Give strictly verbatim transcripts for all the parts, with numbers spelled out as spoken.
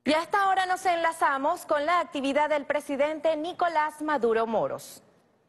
Y a esta hora nos enlazamos con la actividad del presidente Nicolás Maduro Moros.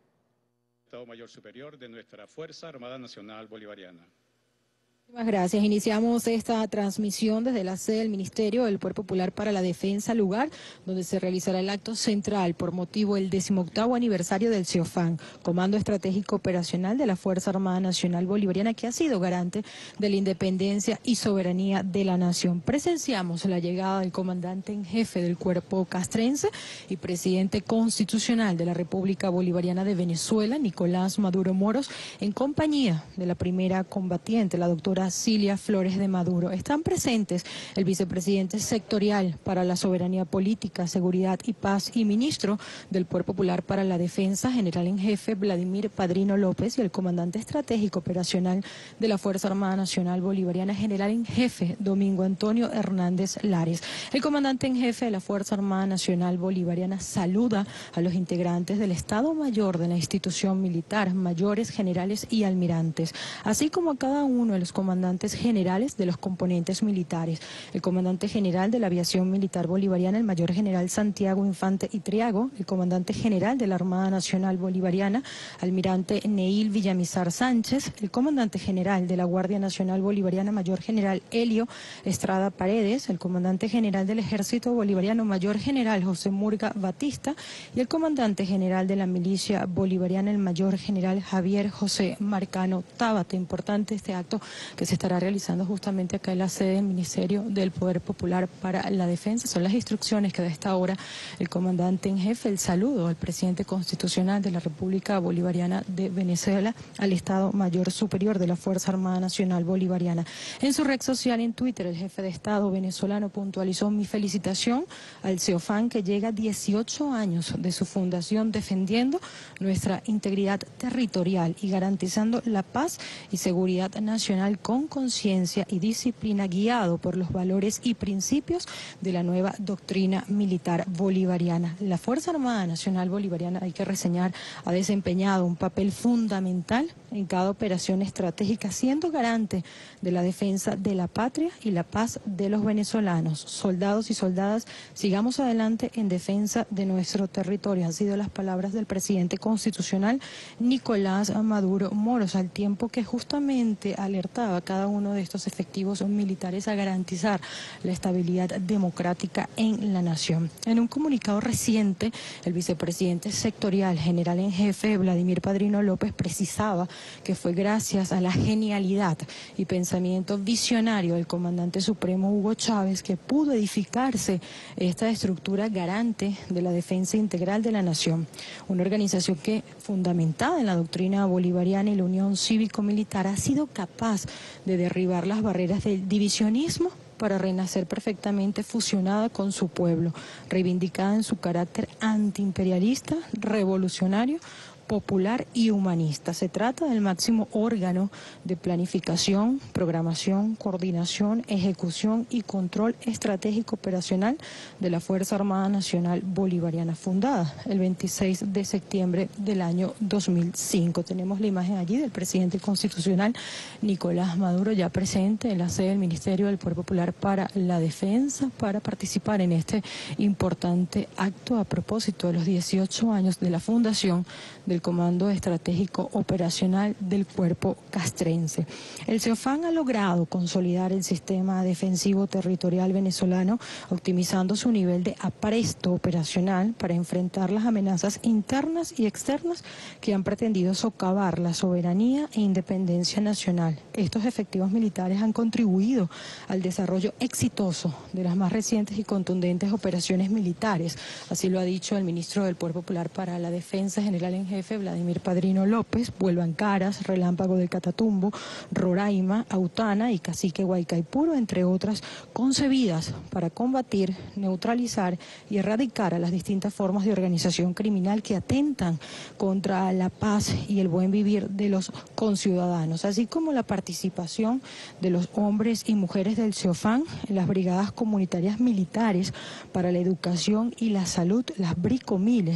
Estado Mayor Superior de nuestra Fuerza Armada Nacional Bolivariana. Muchas gracias. Iniciamos esta transmisión desde la sede del Ministerio del Poder Popular para la Defensa, lugar donde se realizará el acto central por motivo del decimoctavo aniversario del CEOFAN, Comando Estratégico Operacional de la Fuerza Armada Nacional Bolivariana, que ha sido garante de la independencia y soberanía de la nación. Presenciamos la llegada del comandante en jefe del cuerpo castrense y presidente constitucional de la República Bolivariana de Venezuela, Nicolás Maduro Moros, en compañía de la primera combatiente, la doctora Cilia Flores de Maduro. Están presentes el vicepresidente sectorial para la soberanía política, seguridad y paz y ministro del Poder Popular para la Defensa, general en jefe Vladimir Padrino López, y el comandante estratégico operacional de la Fuerza Armada Nacional Bolivariana, general en jefe Domingo Antonio Hernández Lares. El comandante en jefe de la Fuerza Armada Nacional Bolivariana saluda a los integrantes del Estado Mayor de la institución militar, mayores, generales y almirantes, así como a cada uno de los comandantes generales de los componentes militares. El comandante general de la Aviación Militar Bolivariana, el mayor general Santiago Infante Itriago, el comandante general de la Armada Nacional Bolivariana, almirante Neil Villamizar Sánchez, el comandante general de la Guardia Nacional Bolivariana, mayor general Helio Estrada Paredes, el comandante general del Ejército Bolivariano, mayor general José Murga Batista, y el comandante general de la Milicia Bolivariana, el mayor general Javier José Marcano Tábate. Importante este acto que se estará realizando justamente acá en la sede del Ministerio del Poder Popular para la Defensa. Son las instrucciones que de esta hora el comandante en jefe, el saludo al presidente constitucional de la República Bolivariana de Venezuela, al Estado Mayor Superior de la Fuerza Armada Nacional Bolivariana. En su red social en Twitter, el jefe de Estado venezolano puntualizó: mi felicitación al CEOFAN, que llega a dieciocho años de su fundación defendiendo nuestra integridad territorial y garantizando la paz y seguridad nacional con conciencia y disciplina, guiado por los valores y principios de la nueva doctrina militar bolivariana. La Fuerza Armada Nacional Bolivariana, hay que reseñar, ha desempeñado un papel fundamental en cada operación estratégica, siendo garante de la defensa de la patria y la paz de los venezolanos. Soldados y soldadas, sigamos adelante en defensa de nuestro territorio. Han sido las palabras del presidente constitucional Nicolás Maduro Moros, al tiempo que justamente alertaba a cada uno de estos efectivos militares a garantizar la estabilidad democrática en la nación. En un comunicado reciente, el vicepresidente sectorial, general en jefe Vladimir Padrino López, precisaba que fue gracias a la genialidad y pensamiento visionario del comandante supremo Hugo Chávez que pudo edificarse esta estructura garante de la defensa integral de la nación. Una organización que, fundamentada en la doctrina bolivariana y la unión cívico-militar, ha sido capaz de derribar las barreras del divisionismo para renacer perfectamente fusionada con su pueblo, reivindicada en su carácter antiimperialista, revolucionario, popular y humanista. Se trata del máximo órgano de planificación, programación, coordinación, ejecución y control estratégico operacional de la Fuerza Armada Nacional Bolivariana, fundada el veintiséis de septiembre del año dos mil cinco. Tenemos la imagen allí del presidente constitucional Nicolás Maduro, ya presente en la sede del Ministerio del Poder Popular para la Defensa, para participar en este importante acto a propósito de los dieciocho años de la fundación del Comando Estratégico Operacional del Cuerpo Castrense. El CEOFAN ha logrado consolidar el sistema defensivo territorial venezolano, optimizando su nivel de apresto operacional para enfrentar las amenazas internas y externas que han pretendido socavar la soberanía e independencia nacional. Estos efectivos militares han contribuido al desarrollo exitoso de las más recientes y contundentes operaciones militares. Así lo ha dicho el ministro del Poder Popular para la Defensa, general en jefe Vladimir Padrino López. Vuelvan Caras, Relámpago del Catatumbo, Roraima, Autana y Cacique Guaycaipuro, entre otras, concebidas para combatir, neutralizar y erradicar a las distintas formas de organización criminal que atentan contra la paz y el buen vivir de los conciudadanos, así como la participación de los hombres y mujeres del CEOFAN en las brigadas comunitarias militares para la educación y la salud, las Bricomiles,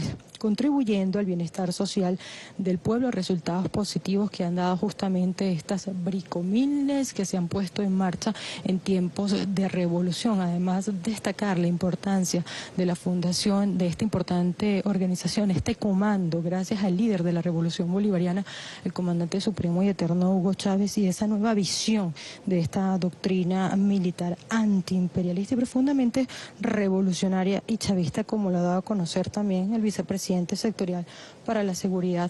contribuyendo al bienestar social del pueblo, resultados positivos que han dado justamente estas bricomines que se han puesto en marcha en tiempos de revolución. Además, destacar la importancia de la fundación de esta importante organización, este comando, gracias al líder de la Revolución Bolivariana, el comandante supremo y eterno Hugo Chávez, y esa nueva visión de esta doctrina militar antiimperialista y profundamente revolucionaria y chavista, como lo ha dado a conocer también el vicepresidente sectorial para la seguridad,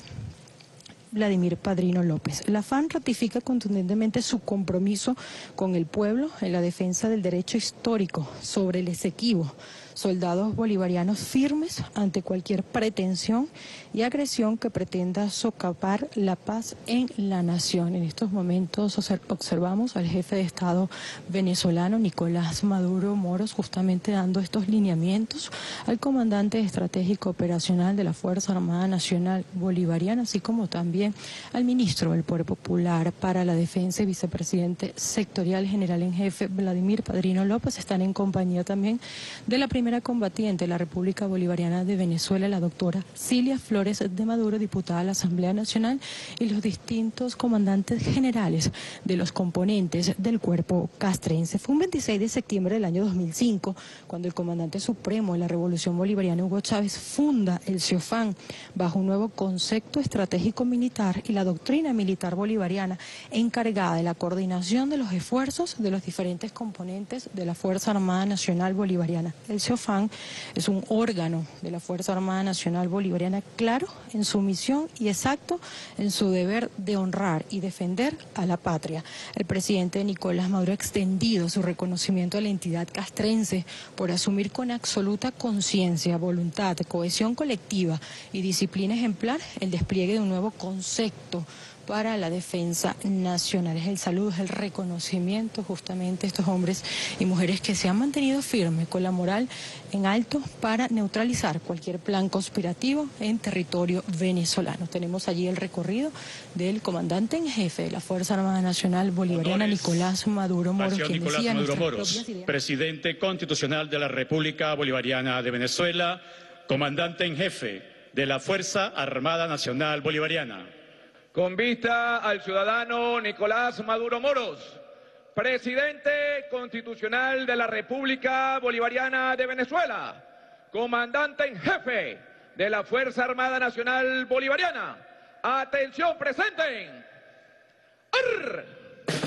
Vladimir Padrino López. La F A N ratifica contundentemente su compromiso con el pueblo en la defensa del derecho histórico sobre el Esequibo, soldados bolivarianos firmes ante cualquier pretensión y agresión que pretenda socavar la paz en la nación. En estos momentos observamos al jefe de Estado venezolano, Nicolás Maduro Moros, justamente dando estos lineamientos al comandante estratégico operacional de la Fuerza Armada Nacional Bolivariana, así como también al ministro del Poder Popular para la Defensa y vicepresidente sectorial general en jefe, Vladimir Padrino López. Están en compañía también de la primera primera combatiente de la República Bolivariana de Venezuela, la doctora Cilia Flores de Maduro, diputada a la Asamblea Nacional, y los distintos comandantes generales de los componentes del cuerpo castrense. Fue un veintiséis de septiembre del año dos mil cinco cuando el comandante supremo de la Revolución Bolivariana, Hugo Chávez, funda el CEOFAN bajo un nuevo concepto estratégico militar y la doctrina militar bolivariana encargada de la coordinación de los esfuerzos de los diferentes componentes de la Fuerza Armada Nacional Bolivariana. El CEOFAN es un órgano de la Fuerza Armada Nacional Bolivariana claro en su misión y exacto en su deber de honrar y defender a la patria. El presidente Nicolás Maduro ha extendido su reconocimiento a la entidad castrense por asumir con absoluta conciencia, voluntad, cohesión colectiva y disciplina ejemplar el despliegue de un nuevo concepto para la defensa nacional. Es el saludo, es el reconocimiento justamente a estos hombres y mujeres que se han mantenido firmes con la moral en alto para neutralizar cualquier plan conspirativo en territorio venezolano. Tenemos allí el recorrido del comandante en jefe de la Fuerza Armada Nacional Bolivariana, Honores, Nicolás Maduro Moros, quien Nicolás decía Maduro Moros, presidente constitucional de la República Bolivariana de Venezuela, comandante en jefe de la Fuerza Armada Nacional Bolivariana. Con vista al ciudadano Nicolás Maduro Moros, presidente constitucional de la República Bolivariana de Venezuela, comandante en jefe de la Fuerza Armada Nacional Bolivariana. Atención, presenten. ¡Arr!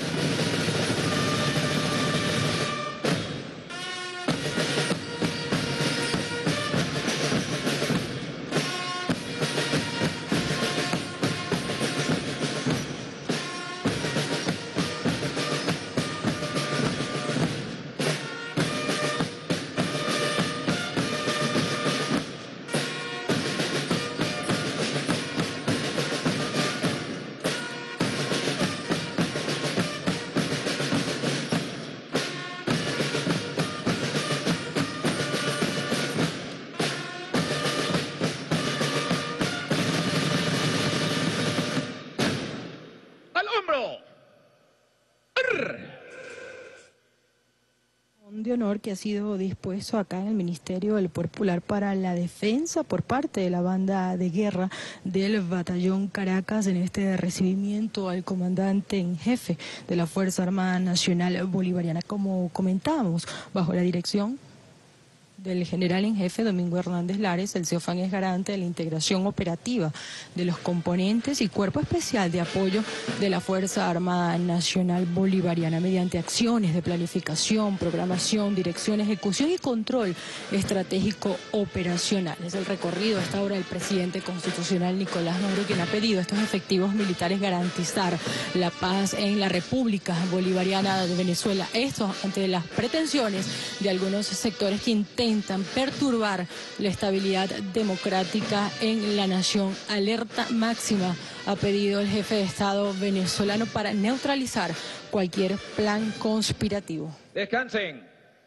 De honor que ha sido dispuesto acá en el Ministerio del Poder Popular para la Defensa por parte de la banda de guerra del Batallón Caracas en este recibimiento al comandante en jefe de la Fuerza Armada Nacional Bolivariana, como comentábamos, bajo la dirección del general en jefe Domingo Hernández Lares. El CEOFAN es garante de la integración operativa de los componentes y cuerpo especial de apoyo de la Fuerza Armada Nacional Bolivariana mediante acciones de planificación, programación, dirección, ejecución y control estratégico operacional. Es el recorrido a esta hora del presidente constitucional Nicolás Maduro, quien ha pedido a estos efectivos militares garantizar la paz en la República Bolivariana de Venezuela. Esto ante las pretensiones de algunos sectores que intentan perturbar la estabilidad democrática en la nación. Alerta máxima ha pedido el jefe de Estado venezolano para neutralizar cualquier plan conspirativo. Descansen.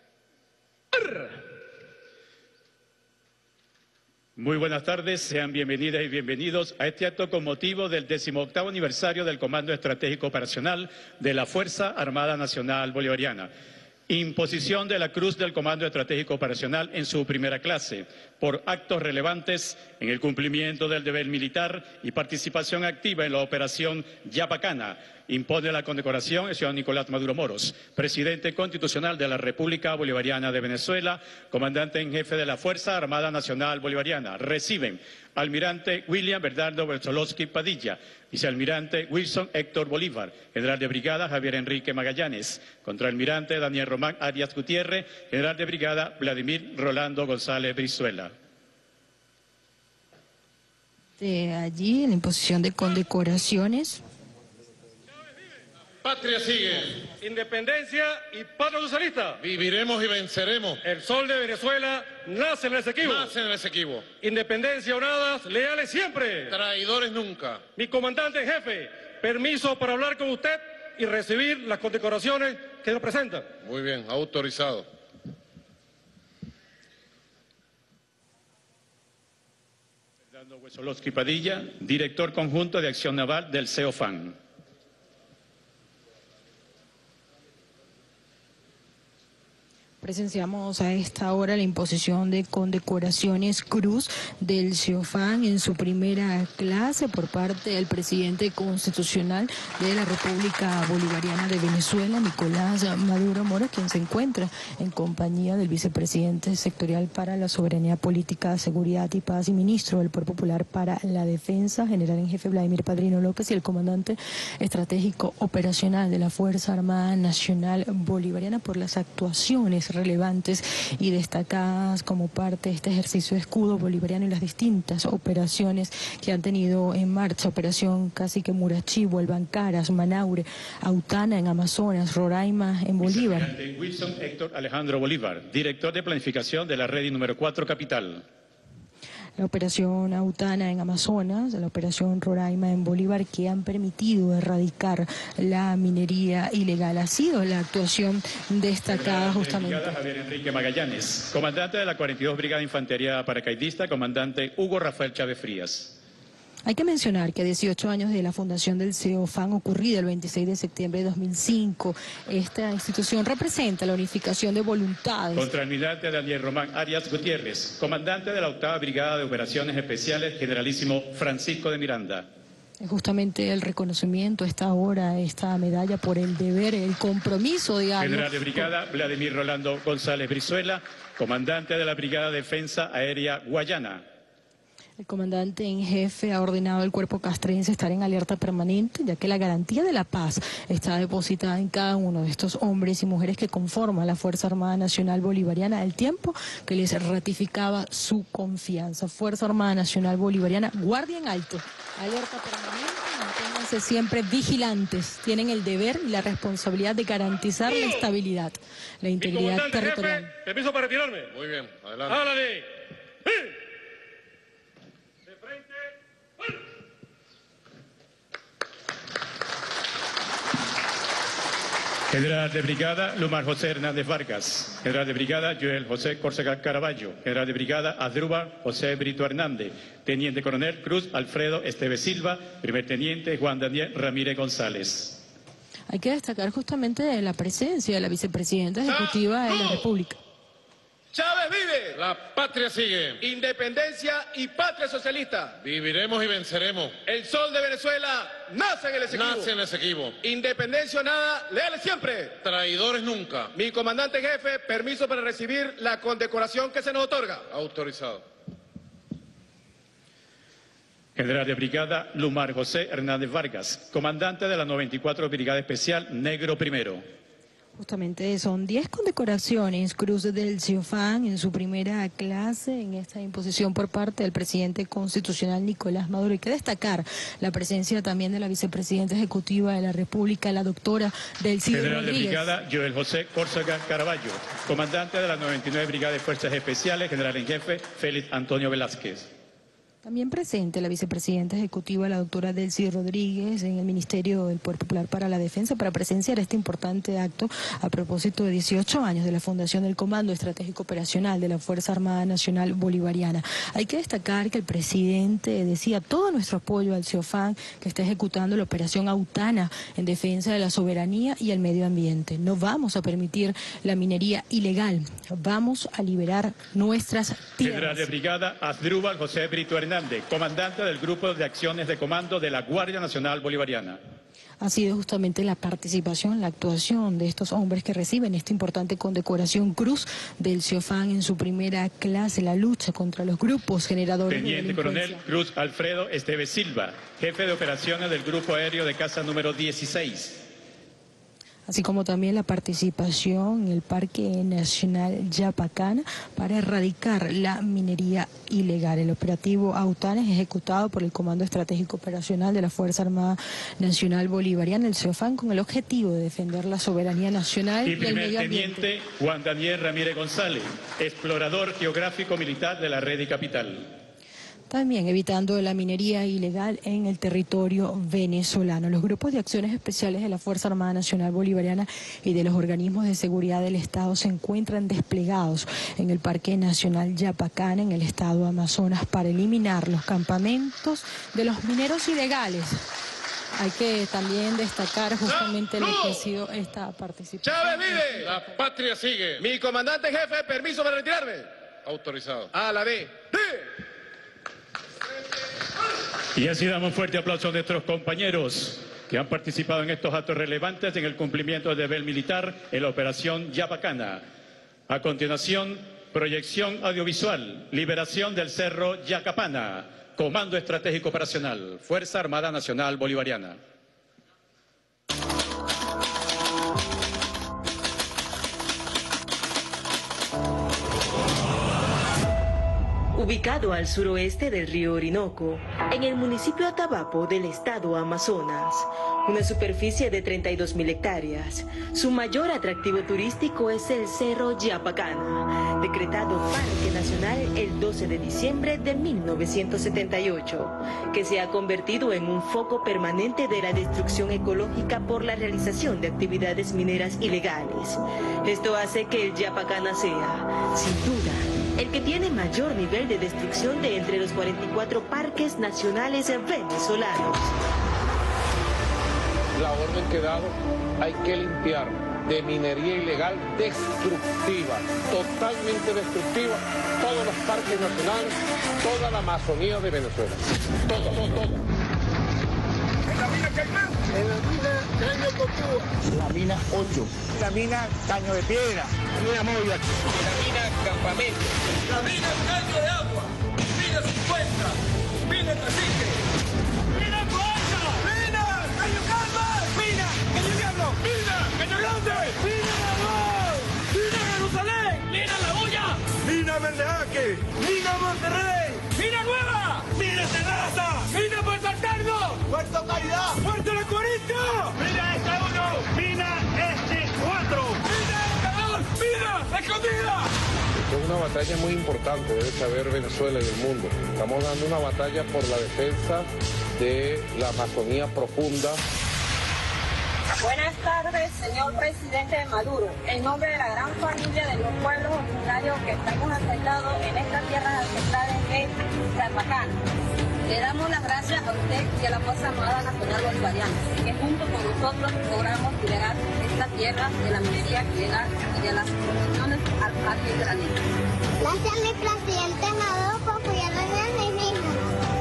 Muy buenas tardes, sean bienvenidas y bienvenidos a este acto con motivo del decimoctavo aniversario del Comando Estratégico Operacional de la Fuerza Armada Nacional Bolivariana. Imposición de la Cruz del Comando Estratégico Operacional en su primera clase, por actos relevantes en el cumplimiento del deber militar y participación activa en la operación Yapacana. Impone la condecoración el señor Nicolás Maduro Moros, presidente constitucional de la República Bolivariana de Venezuela, comandante en jefe de la Fuerza Armada Nacional Bolivariana. Reciben almirante William Bernardo Bertolowski Padilla, vicealmirante Wilson Héctor Bolívar, general de brigada Javier Enrique Magallanes, contraalmirante Daniel Román Arias Gutiérrez, general de brigada Vladimir Rolando González Brizuela. De allí, en la imposición de condecoraciones. Patria sigue. Independencia y patria socialista. Viviremos y venceremos. El sol de Venezuela nace en el Esequibo. Nace en el Esequibo. Independencia honoradas, leales siempre. Traidores nunca. Mi comandante en jefe, permiso para hablar con usted y recibir las condecoraciones que nos presenta. Muy bien, autorizado. Fernando Huesolowski Padilla, director conjunto de acción naval del CEOFAN. Presenciamos a esta hora la imposición de condecoraciones Cruz del CEOFAN en su primera clase por parte del presidente constitucional de la República Bolivariana de Venezuela, Nicolás Maduro Moros, quien se encuentra en compañía del vicepresidente sectorial para la soberanía política, seguridad y paz y ministro del Poder Popular para la Defensa, general en jefe Vladimir Padrino López, y el comandante estratégico operacional de la Fuerza Armada Nacional Bolivariana por las actuaciones relevantes y destacadas como parte de este ejercicio de escudo bolivariano y las distintas operaciones que han tenido en marcha: Operación Cacique Murachibo, El Bancaras, Manaure, Autana en Amazonas, Roraima en Bolívar. Wilson Héctor Alejandro Bolívar, director de planificación de la Red número cuatro Capital. La operación Autana en Amazonas, la operación Roraima en Bolívar, que han permitido erradicar la minería ilegal. Ha sido la actuación destacada justamente. Brigada Javier Enrique Magallanes, comandante de la cuarenta y dos Brigada de Infantería Paracaidista, comandante Hugo Rafael Chávez Frías. Hay que mencionar que a dieciocho años de la fundación del CEOFAN, ocurrida el veintiséis de septiembre de dos mil cinco, esta institución representa la unificación de voluntades. Contraalmirante Daniel Román Arias Gutiérrez, comandante de la octava Brigada de Operaciones Especiales, generalísimo Francisco de Miranda. Justamente el reconocimiento, esta hora, esta medalla por el deber, el compromiso diario. General de Brigada Vladimir Rolando González Brizuela, comandante de la Brigada Defensa Aérea Guayana. El comandante en jefe ha ordenado al cuerpo castrense estar en alerta permanente, ya que la garantía de la paz está depositada en cada uno de estos hombres y mujeres que conforman la Fuerza Armada Nacional Bolivariana, al tiempo que les ratificaba su confianza. Fuerza Armada Nacional Bolivariana, guardia en alto, alerta permanente, manténganse siempre vigilantes, tienen el deber y la responsabilidad de garantizar la estabilidad, la integridad territorial. Jefe, permiso para retirarme. Muy bien, adelante. ¡Háblale! ¡Sí! General de Brigada Lumar José Hernández Vargas. General de Brigada Joel José Córcega Caraballo. General de Brigada Adruba José Brito Hernández. Teniente Coronel Cruz Alfredo Esteve Silva. Primer Teniente Juan Daniel Ramírez González. Hay que destacar justamente la presencia de la vicepresidenta ejecutiva de la República. Chávez vive. La patria sigue. Independencia y patria socialista. Viviremos y venceremos. El sol de Venezuela nace en el Esequibo. Nace en el Esequibo. Independencia o nada, leales siempre. Traidores nunca. Mi comandante en jefe, permiso para recibir la condecoración que se nos otorga. Autorizado. General de Brigada Lumar José Hernández Vargas, comandante de la noventa y cuatro Brigada Especial Negro Primero. Justamente son diez condecoraciones Cruz del CEOFAN en su primera clase en esta imposición por parte del presidente constitucional Nicolás Maduro. Hay que destacar la presencia también de la vicepresidenta ejecutiva de la República, la doctora Delcy General Rodríguez. de Brigada Joel José Córcega Caraballo, comandante de la noventa y nueve Brigada de Fuerzas Especiales, general en jefe Félix Antonio Velázquez. También presente la vicepresidenta ejecutiva, la doctora Delcy Rodríguez, en el Ministerio del Poder Popular para la Defensa, para presenciar este importante acto a propósito de dieciocho años de la fundación del Comando Estratégico Operacional de la Fuerza Armada Nacional Bolivariana. Hay que destacar que el presidente decía todo nuestro apoyo al CEOFAN, que está ejecutando la operación Autana en defensa de la soberanía y el medio ambiente. No vamos a permitir la minería ilegal, vamos a liberar nuestras tierras. General de Brigada Asdrúbal José Brito Hernández, comandante del Grupo de Acciones de Comando de la Guardia Nacional Bolivariana. Ha sido justamente la participación, la actuación de estos hombres que reciben esta importante condecoración Cruz del CEOFAN en su primera clase, la lucha contra los grupos generadores Teniente de Coronel delincuencia. Cruz Alfredo Esteves Silva, jefe de operaciones del Grupo Aéreo de Caza número dieciséis. Así como también la participación en el Parque Nacional Yapacana para erradicar la minería ilegal. El operativo Autana es ejecutado por el Comando Estratégico Operacional de la Fuerza Armada Nacional Bolivariana, el CEOFAN, con el objetivo de defender la soberanía nacional y, Y el primer medio ambiente. teniente Juan Daniel Ramírez González, explorador geográfico militar de la Red y Capital. También evitando la minería ilegal en el territorio venezolano. Los grupos de acciones especiales de la Fuerza Armada Nacional Bolivariana y de los organismos de seguridad del Estado se encuentran desplegados en el Parque Nacional Yapacana, en el estado Amazonas, para eliminar los campamentos de los mineros ilegales. Hay que también destacar justamente lo que ha sido esta participación. ¡Chávez vive! La patria sigue. Mi comandante jefe, permiso para retirarme. Autorizado. A la B. ¡Sí! Y así damos un fuerte aplauso a nuestros compañeros que han participado en estos actos relevantes en el cumplimiento del deber militar en la operación Yapacana. A continuación, proyección audiovisual, liberación del Cerro Yacapana, Comando Estratégico Operacional, Fuerza Armada Nacional Bolivariana. Ubicado al suroeste del río Orinoco, en el municipio Atabapo del estado Amazonas, una superficie de treinta y dos mil hectáreas, su mayor atractivo turístico es el Cerro Yapacana, decretado Parque Nacional el doce de diciembre de mil novecientos setenta y ocho, que se ha convertido en un foco permanente de la destrucción ecológica por la realización de actividades mineras ilegales. Esto hace que el Yapacana sea, sin duda, el que tiene mayor nivel de destrucción de entre los cuarenta y cuatro parques nacionales venezolanos. La orden que he dado, hay que limpiar de minería ilegal destructiva, totalmente destructiva, todos los parques nacionales, toda la Amazonía de Venezuela. Todo, todo, todo. ¿En la mina Caimán? En la mina Caño Cocúa. La mina ocho. La mina Caño de Piedra. La mina Moya. La mina Campamento. La mina Caño de Agua. Mina cincuenta. Mina Cacique. Mina Coacha. Mina Caño Calma. Mina Caño Diablo. Mina Caño Grande. Mina Narván. Mina Jerusalén. Mina La Bulla. Mina Verdejaque. Mina Monterrey. Mina Nueva. Mina Terraza. Mina Puerto Alterno. Puerto Caridad. Puerto La cuarenta. Mina Este uno. Mina Este cuatro. Mina Este dos. Mina Escondida. Es una batalla muy importante, debe saber Venezuela y el mundo. Estamos dando una batalla por la defensa de la Amazonía profunda. Buenas tardes, señor presidente Maduro. En nombre de la gran familia de los pueblos originarios que estamos asentados en estas tierras ancestrales de Yapacana, le damos las gracias a usted y a la Fuerza Armada Nacional Bolivariana, que junto con nosotros logramos liberar esta tierra de la minería ilegal y de las condiciones al parque de la niña. Gracias a mi presidente Maduro por cuidarme a mí mismo.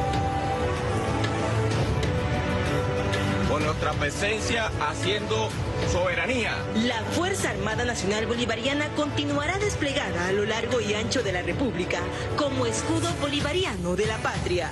Con nuestra presencia haciendo soberanía. La Fuerza Armada Nacional Bolivariana continuará desplegada a lo largo y ancho de la República como escudo bolivariano de la patria.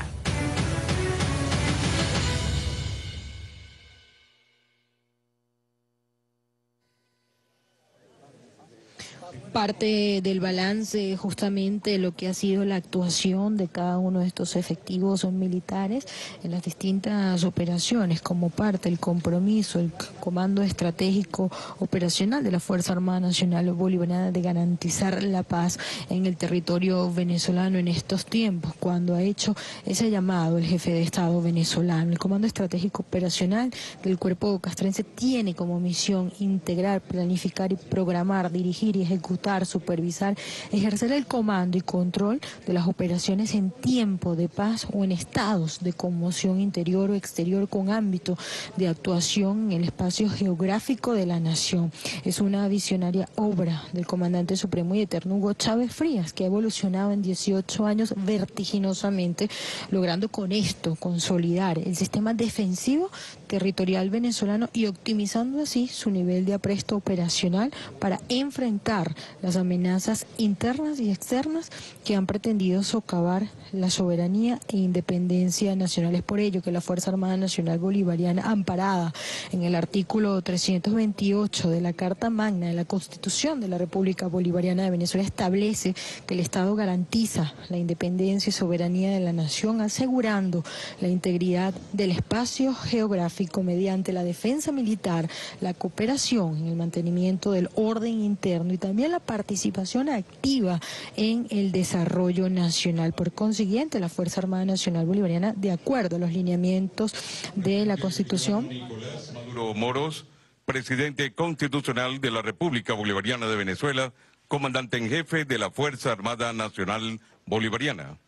Parte del balance justamente lo que ha sido la actuación de cada uno de estos efectivos militares en las distintas operaciones como parte del compromiso, el Comando Estratégico Operacional de la Fuerza Armada Nacional Bolivariana de garantizar la paz en el territorio venezolano en estos tiempos, cuando ha hecho ese llamado el jefe de Estado venezolano. El Comando Estratégico Operacional del Cuerpo Castrense tiene como misión integrar, planificar y programar, dirigir y ejecutar, supervisar, ejercer el comando y control de las operaciones en tiempo de paz o en estados de conmoción interior o exterior con ámbito de actuación en el espacio geográfico de la nación. Es una visionaria obra del comandante supremo y eterno Hugo Chávez Frías, que ha evolucionado en dieciocho años vertiginosamente, logrando con esto consolidar el sistema defensivo territorial venezolano y optimizando así su nivel de apresto operacional para enfrentar las amenazas internas y externas que han pretendido socavar la soberanía e independencia nacional. Es por ello que la Fuerza Armada Nacional Bolivariana, amparada en el artículo trescientos veintiocho de la Carta Magna de la Constitución de la República Bolivariana de Venezuela, establece que el Estado garantiza la independencia y soberanía de la nación, asegurando la integridad del espacio geográfico mediante la defensa militar, la cooperación en el mantenimiento del orden interno y también la participación activa en el desarrollo nacional. Por consiguiente, la Fuerza Armada Nacional Bolivariana, de acuerdo a los lineamientos de la Constitución. Nicolás Maduro Moros, presidente constitucional de la República Bolivariana de Venezuela, comandante en jefe de la Fuerza Armada Nacional Bolivariana.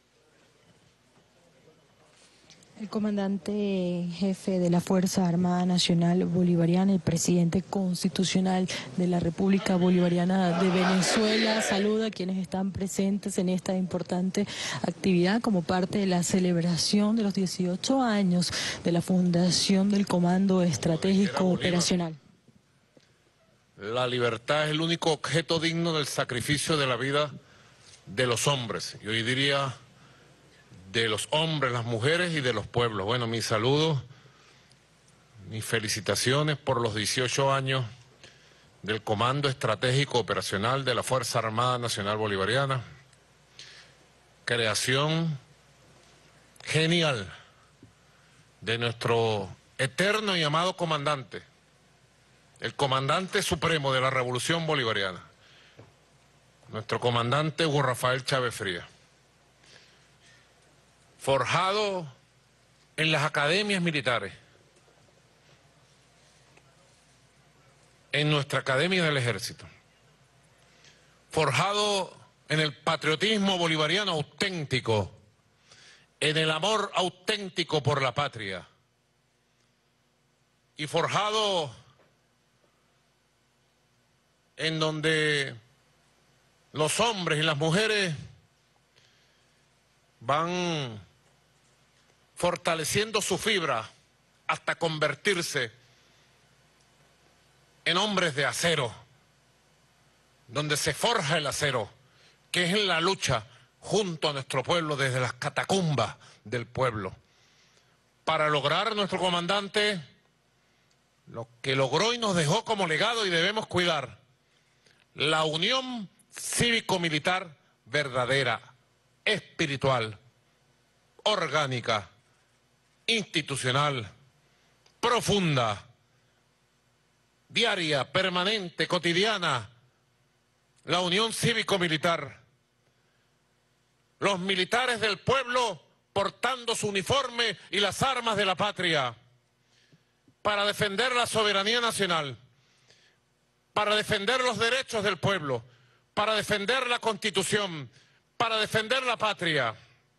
El comandante jefe de la Fuerza Armada Nacional Bolivariana, el presidente constitucional de la República Bolivariana de Venezuela, saluda a quienes están presentes en esta importante actividad como parte de la celebración de los dieciocho años de la fundación del Comando Estratégico Operacional. La libertad es el único objeto digno del sacrificio de la vida de los hombres. Y hoy diría de los hombres, las mujeres y de los pueblos. Bueno, mis saludos, mis felicitaciones por los dieciocho años del Comando Estratégico Operacional de la Fuerza Armada Nacional Bolivariana. Creación genial de nuestro eterno y amado comandante, el comandante supremo de la Revolución Bolivariana, nuestro comandante Hugo Rafael Chávez Frías. Forjado en las academias militares, en nuestra Academia del Ejército, forjado en el patriotismo bolivariano auténtico, en el amor auténtico por la patria, y forjado en donde los hombres y las mujeres van fortaleciendo su fibra hasta convertirse en hombres de acero, donde se forja el acero, que es en la lucha junto a nuestro pueblo desde las catacumbas del pueblo, para lograr nuestro comandante lo que logró y nos dejó como legado y debemos cuidar, la unión cívico-militar verdadera, espiritual, orgánica, institucional, profunda, diaria, permanente, cotidiana, la unión cívico-militar. Los militares del pueblo portando su uniforme y las armas de la patria para defender la soberanía nacional, para defender los derechos del pueblo, para defender la Constitución, para defender la patria.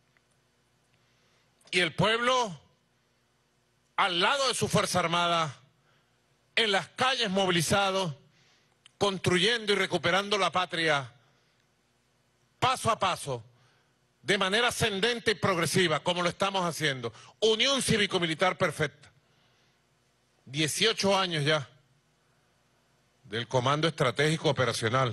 Y el pueblo, al lado de su Fuerza Armada, en las calles movilizados, construyendo y recuperando la patria, paso a paso, de manera ascendente y progresiva, como lo estamos haciendo. Unión cívico-militar perfecta. dieciocho años ya del Comando Estratégico Operacional,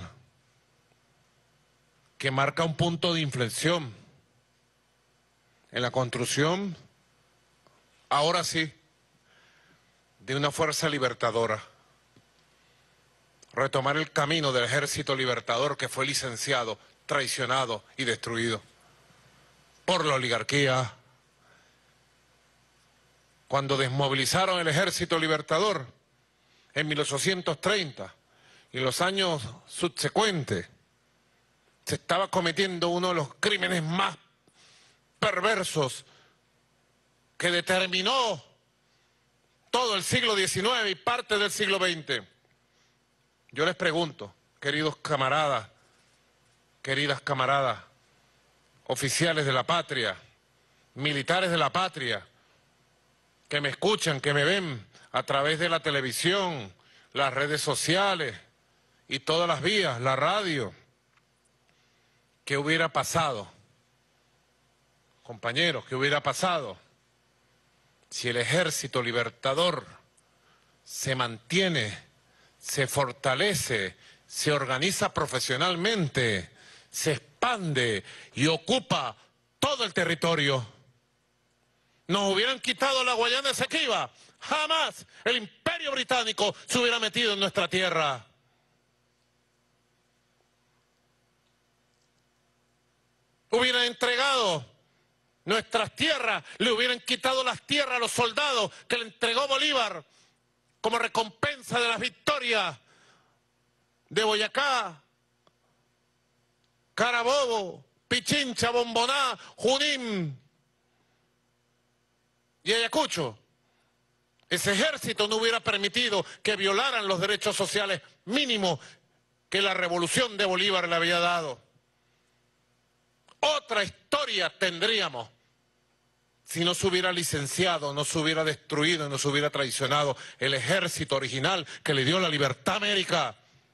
que marca un punto de inflexión en la construcción, ahora sí, de una fuerza libertadora, retomar el camino del Ejército Libertador que fue licenciado, traicionado y destruido por la oligarquía. Cuando desmovilizaron el Ejército Libertador en mil ochocientos treinta y los años subsecuentes, se estaba cometiendo uno de los crímenes más perversos que determinó todo el siglo diecinueve y parte del siglo veinte. Yo les pregunto, queridos camaradas, queridas camaradas, oficiales de la patria, militares de la patria, que me escuchan, que me ven a través de la televisión, las redes sociales y todas las vías, la radio, ¿qué hubiera pasado? Compañeros, ¿qué hubiera pasado si el Ejército Libertador se mantiene, se fortalece, se organiza profesionalmente, se expande y ocupa todo el territorio? Nos hubieran quitado la Guayana Esequiba, jamás el Imperio Británico se hubiera metido en nuestra tierra. Hubieran entregado nuestras tierras, le hubieran quitado las tierras a los soldados que le entregó Bolívar como recompensa de las victorias de Boyacá, Carabobo, Pichincha, Bomboná, Junín y Ayacucho. Ese ejército no hubiera permitido que violaran los derechos sociales mínimos que la revolución de Bolívar le había dado. Otra historia tendríamos si no se hubiera licenciado, no se hubiera destruido, no se hubiera traicionado el ejército original que le dio la libertad a América.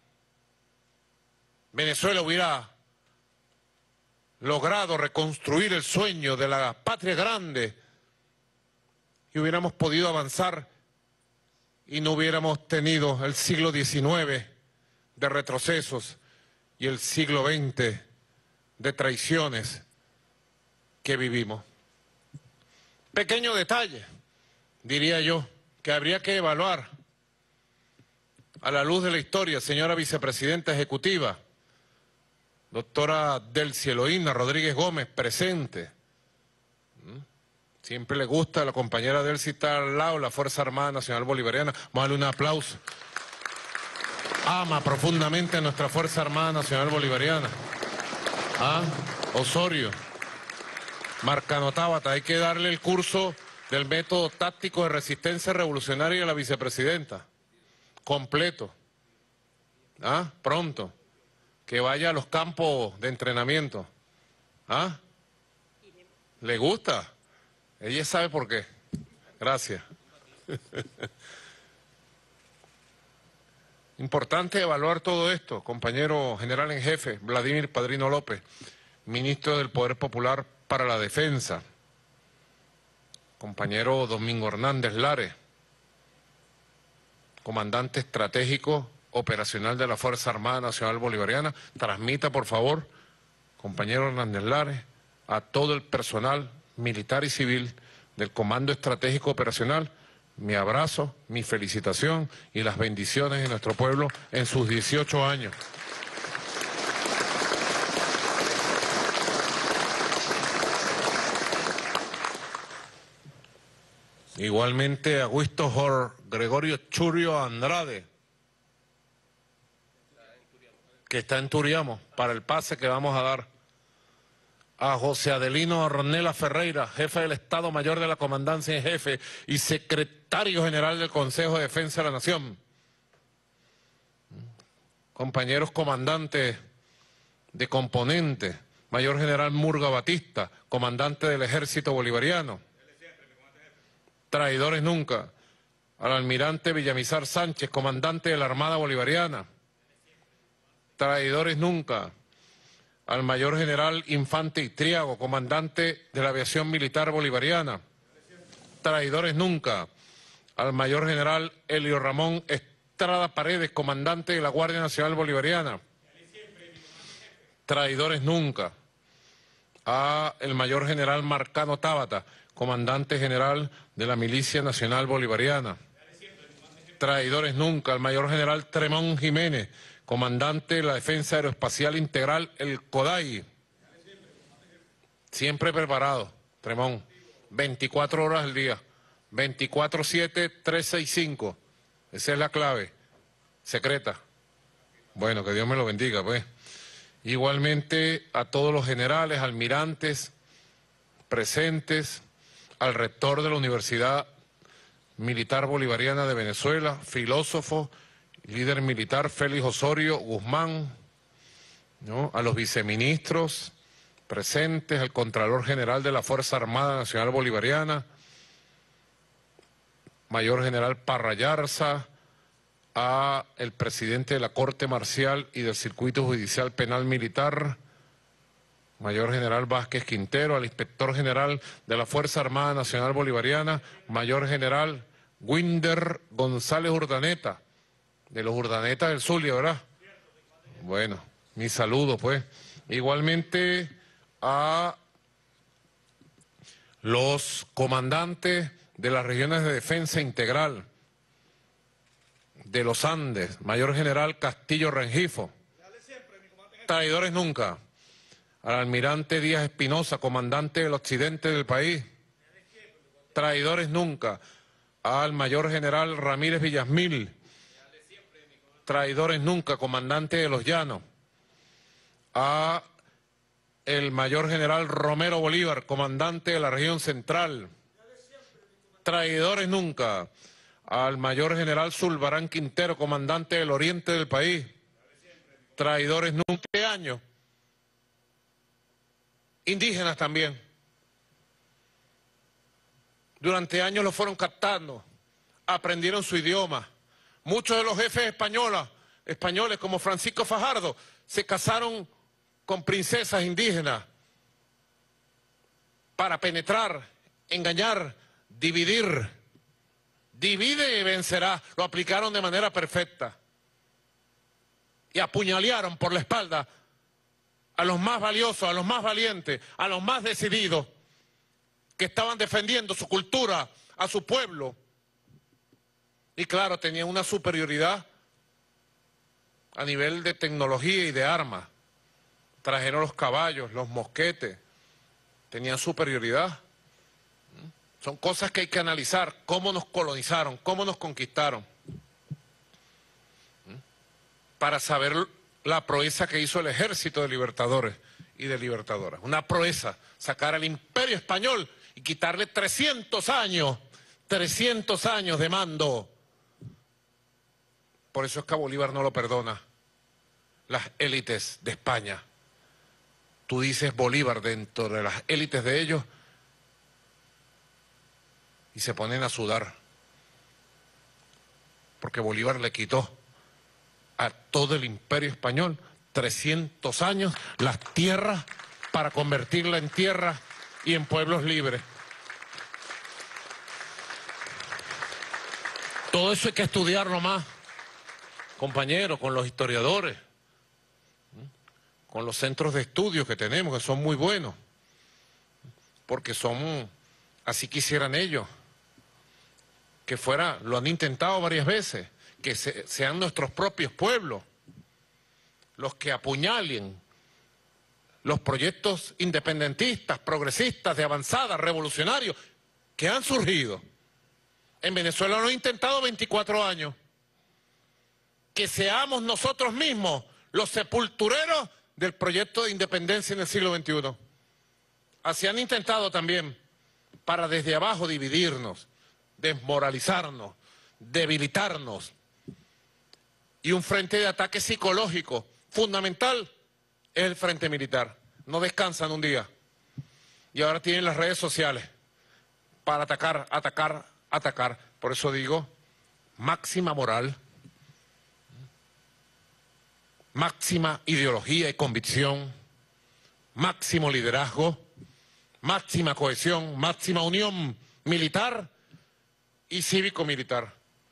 Venezuela hubiera logrado reconstruir el sueño de la patria grande y hubiéramos podido avanzar y no hubiéramos tenido el siglo diecinueve de retrocesos y el siglo veinte de traiciones que vivimos. Pequeño detalle, diría yo, que habría que evaluar a la luz de la historia, señora vicepresidenta ejecutiva, doctora Delcy Eloína Rodríguez Gómez, presente. Siempre le gusta a la compañera Delcy estar al lado de la Fuerza Armada Nacional Bolivariana. Vamos a darle un aplauso. Ama profundamente a nuestra Fuerza Armada Nacional Bolivariana. Ah, Osorio, Marcano Tábata, hay que darle el curso del método táctico de resistencia revolucionaria a la vicepresidenta. Completo. Ah, pronto. Que vaya a los campos de entrenamiento. ¿Ah? ¿Le gusta? Ella sabe por qué. Gracias. Importante evaluar todo esto, compañero general en jefe, Vladimir Padrino López, ministro del Poder Popular para la Defensa, compañero Domingo Hernández Lares, comandante estratégico operacional de la Fuerza Armada Nacional Bolivariana. Transmita, por favor, compañero Hernández Lares, a todo el personal militar y civil del Comando Estratégico Operacional, mi abrazo, mi felicitación y las bendiciones de nuestro pueblo en sus dieciocho años. Igualmente a Augusto Jor Gregorio Churio Andrade, que está en Turiamo, para el pase que vamos a dar. A José Adelino Ornella Ferreira, jefe del Estado Mayor de la Comandancia en Jefe y secretario general del Consejo de Defensa de la Nación. Compañeros comandantes de componente, Mayor General Murga Batista, comandante del Ejército Bolivariano. Traidores nunca. Al almirante Villamizar Sánchez, comandante de la Armada Bolivariana. Traidores nunca. Al mayor general Infante Itriago, comandante de la aviación militar bolivariana. Traidores nunca. Al mayor general Elio Ramón Estrada Paredes, comandante de la Guardia Nacional Bolivariana. Traidores nunca. A el mayor general Marcano Tábata, comandante general de la Milicia Nacional Bolivariana. traidores nunca, al mayor general Tremón Jiménez, comandante de la Defensa Aeroespacial Integral, el CODAI. Siempre preparado, Tremón, veinticuatro horas al día, veinticuatro siete, trescientos sesenta y cinco, esa es la clave, secreta. Bueno, que Dios me lo bendiga, pues. Igualmente a todos los generales, almirantes presentes, al rector de la Universidad Militar Bolivariana de Venezuela, filósofo, líder militar Félix Osorio Guzmán, ¿no? A los viceministros presentes, al Contralor General de la Fuerza Armada Nacional Bolivariana, Mayor General Parrayarza, a el presidente de la Corte Marcial y del Circuito Judicial Penal Militar, Mayor General Vázquez Quintero, al Inspector General de la Fuerza Armada Nacional Bolivariana, Mayor General Winder González Urdaneta, de los Urdanetas del Zulia, ¿verdad? Bueno, mis saludos, pues. Igualmente a los comandantes de las regiones de defensa integral de los Andes, Mayor General Castillo Rengifo, traidores nunca, al almirante Díaz Espinosa, comandante del occidente del país, traidores nunca, al Mayor General Ramírez Villasmil, traidores nunca, comandante de los Llanos, a el Mayor General Romero Bolívar, comandante de la región central, traidores nunca, al Mayor General Zulbarán Quintero, comandante del oriente del país, traidores nunca. Este año, indígenas también, durante años lo fueron captando, aprendieron su idioma. Muchos de los jefes españoles, españoles como Francisco Fajardo, se casaron con princesas indígenas para penetrar, engañar, dividir. Divide y vencerá, lo aplicaron de manera perfecta. Y apuñalearon por la espalda a los más valiosos, a los más valientes, a los más decididos, que estaban defendiendo su cultura, a su pueblo. Y claro, tenían una superioridad a nivel de tecnología y de armas. Trajeron los caballos, los mosquetes, tenían superioridad. Son cosas que hay que analizar, cómo nos colonizaron, cómo nos conquistaron, para saber la proeza que hizo el ejército de libertadores y de libertadoras. Una proeza, sacar al imperio español y quitarle trescientos años, trescientos años de mando. Por eso es que a Bolívar no lo perdona las élites de España. Tú dices Bolívar dentro de las élites de ellos y se ponen a sudar, porque Bolívar le quitó a todo el imperio español trescientos años, las tierras, para convertirla en tierra y en pueblos libres. Todo eso hay que estudiarlo más, compañeros, con los historiadores, con los centros de estudio que tenemos, que son muy buenos, porque son, así quisieran ellos, que fuera, lo han intentado varias veces, que se, sean nuestros propios pueblos los que apuñalen los proyectos independentistas, progresistas, de avanzada, revolucionarios, que han surgido. En Venezuela lo han intentado veinticuatro años. Que seamos nosotros mismos los sepultureros del proyecto de independencia en el siglo veintiuno. Así han intentado también, para desde abajo dividirnos, desmoralizarnos, debilitarnos. Y un frente de ataque psicológico fundamental es el frente militar. No descansan un día. Y ahora tienen las redes sociales para atacar, atacar, atacar. Por eso digo, máxima moral, máxima ideología y convicción, máximo liderazgo, máxima cohesión, máxima unión militar y cívico-militar.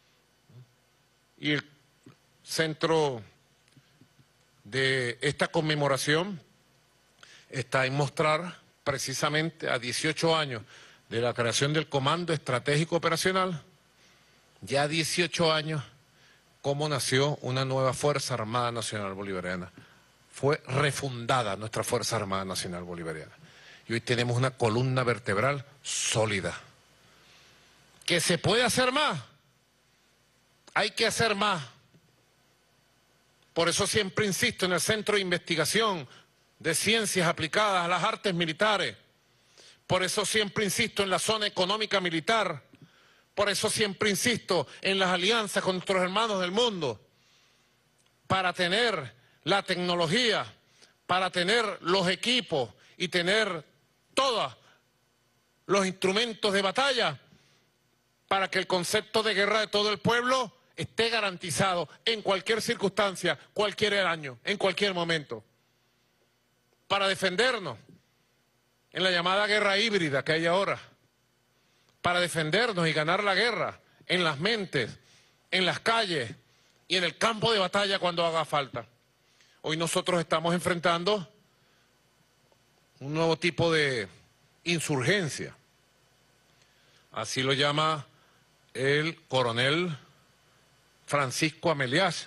Y el centro de esta conmemoración está en mostrar precisamente a dieciocho años de la creación del Comando Estratégico Operacional, ya dieciocho años, cómo nació una nueva Fuerza Armada Nacional Bolivariana. Fue refundada nuestra Fuerza Armada Nacional Bolivariana. Y hoy tenemos una columna vertebral sólida. ¿Que se puede hacer más? Hay que hacer más. Por eso siempre insisto en el Centro de Investigación de Ciencias Aplicadas a las Artes Militares. Por eso siempre insisto en la zona económica militar. Por eso siempre insisto en las alianzas con nuestros hermanos del mundo. Para tener la tecnología, para tener los equipos y tener todos los instrumentos de batalla para que el concepto de guerra de todo el pueblo esté garantizado en cualquier circunstancia, cualquier año, en cualquier momento. Para defendernos en la llamada guerra híbrida que hay ahora. Para defendernos y ganar la guerra en las mentes, en las calles y en el campo de batalla cuando haga falta. Hoy nosotros estamos enfrentando un nuevo tipo de insurgencia. Así lo llama el coronel Francisco Amelias.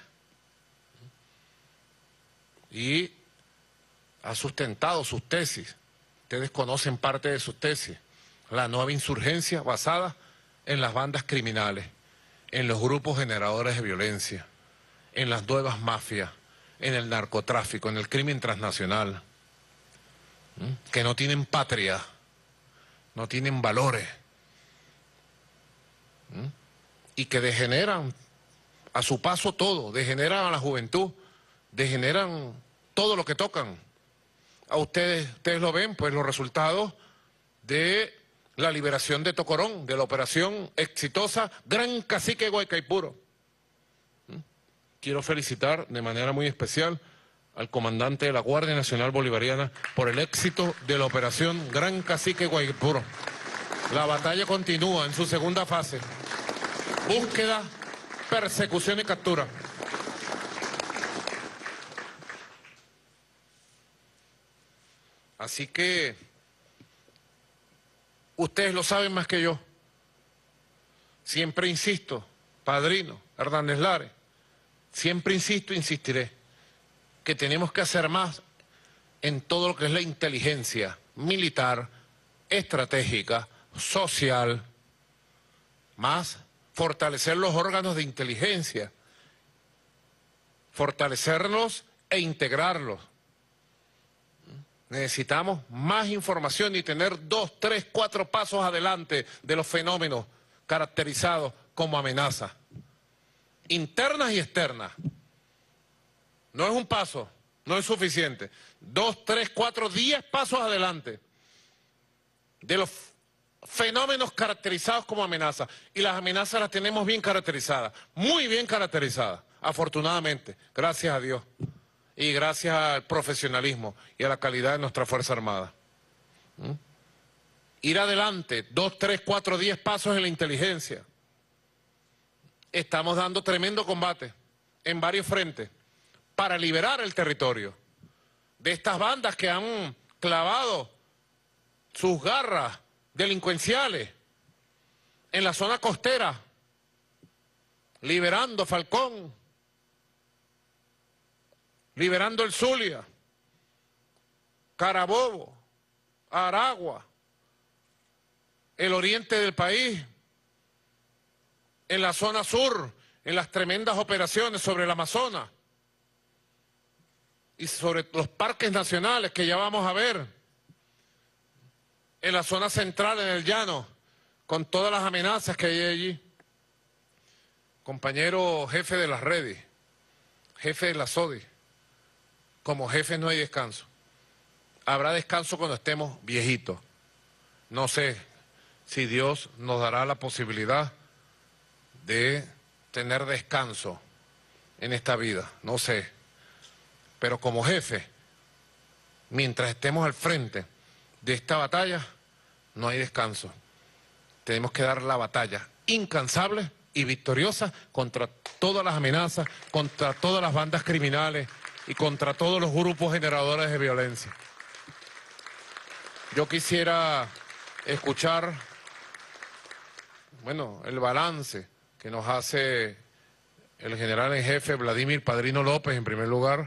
Y ha sustentado sus tesis. Ustedes conocen parte de sus tesis. La nueva insurgencia basada en las bandas criminales, en los grupos generadores de violencia, en las nuevas mafias, en el narcotráfico, en el crimen transnacional, ¿Mm? que no tienen patria, no tienen valores, ¿Mm? y que degeneran a su paso todo, degeneran a la juventud, degeneran todo lo que tocan. A ustedes, ustedes lo ven, pues los resultados de la liberación de Tocorón, de la operación exitosa Gran Cacique Guaycaipuro. ¿Mm? Quiero felicitar de manera muy especial al comandante de la Guardia Nacional Bolivariana por el éxito de la operación Gran Cacique Guaycaipuro. La batalla continúa en su segunda fase. Búsqueda, persecución y captura. Así que ustedes lo saben más que yo. Siempre insisto, padrino Hernández Lares, siempre insisto, insistiré, que tenemos que hacer más en todo lo que es la inteligencia militar, estratégica, social, más fortalecer los órganos de inteligencia, fortalecerlos e integrarlos. Necesitamos más información y tener dos, tres, cuatro pasos adelante de los fenómenos caracterizados como amenazas, internas y externas. No es un paso, no es suficiente. Dos, tres, cuatro, diez pasos adelante de los fenómenos caracterizados como amenazas. Y las amenazas las tenemos bien caracterizadas, muy bien caracterizadas, afortunadamente, gracias a Dios. Y gracias al profesionalismo y a la calidad de nuestra Fuerza Armada. ¿Mm? Ir adelante, dos, tres, cuatro, diez pasos en la inteligencia. Estamos dando tremendo combate en varios frentes para liberar el territorio de estas bandas que han clavado sus garras delincuenciales en la zona costera, liberando Falcón, liberando el Zulia, Carabobo, Aragua, el oriente del país, en la zona sur, en las tremendas operaciones sobre el Amazonas y sobre los parques nacionales que ya vamos a ver, en la zona central, en el llano, con todas las amenazas que hay allí. Compañero jefe de las redes, jefe de la S O D I, como jefe no hay descanso. Habrá descanso cuando estemos viejitos. No sé si Dios nos dará la posibilidad de tener descanso en esta vida, no sé. Pero como jefe, mientras estemos al frente de esta batalla, no hay descanso. Tenemos que dar la batalla incansable y victoriosa contra todas las amenazas, contra todas las bandas criminales y contra todos los grupos generadores de violencia. Yo quisiera escuchar, bueno, el balance que nos hace el general en jefe Vladimir Padrino López, en primer lugar,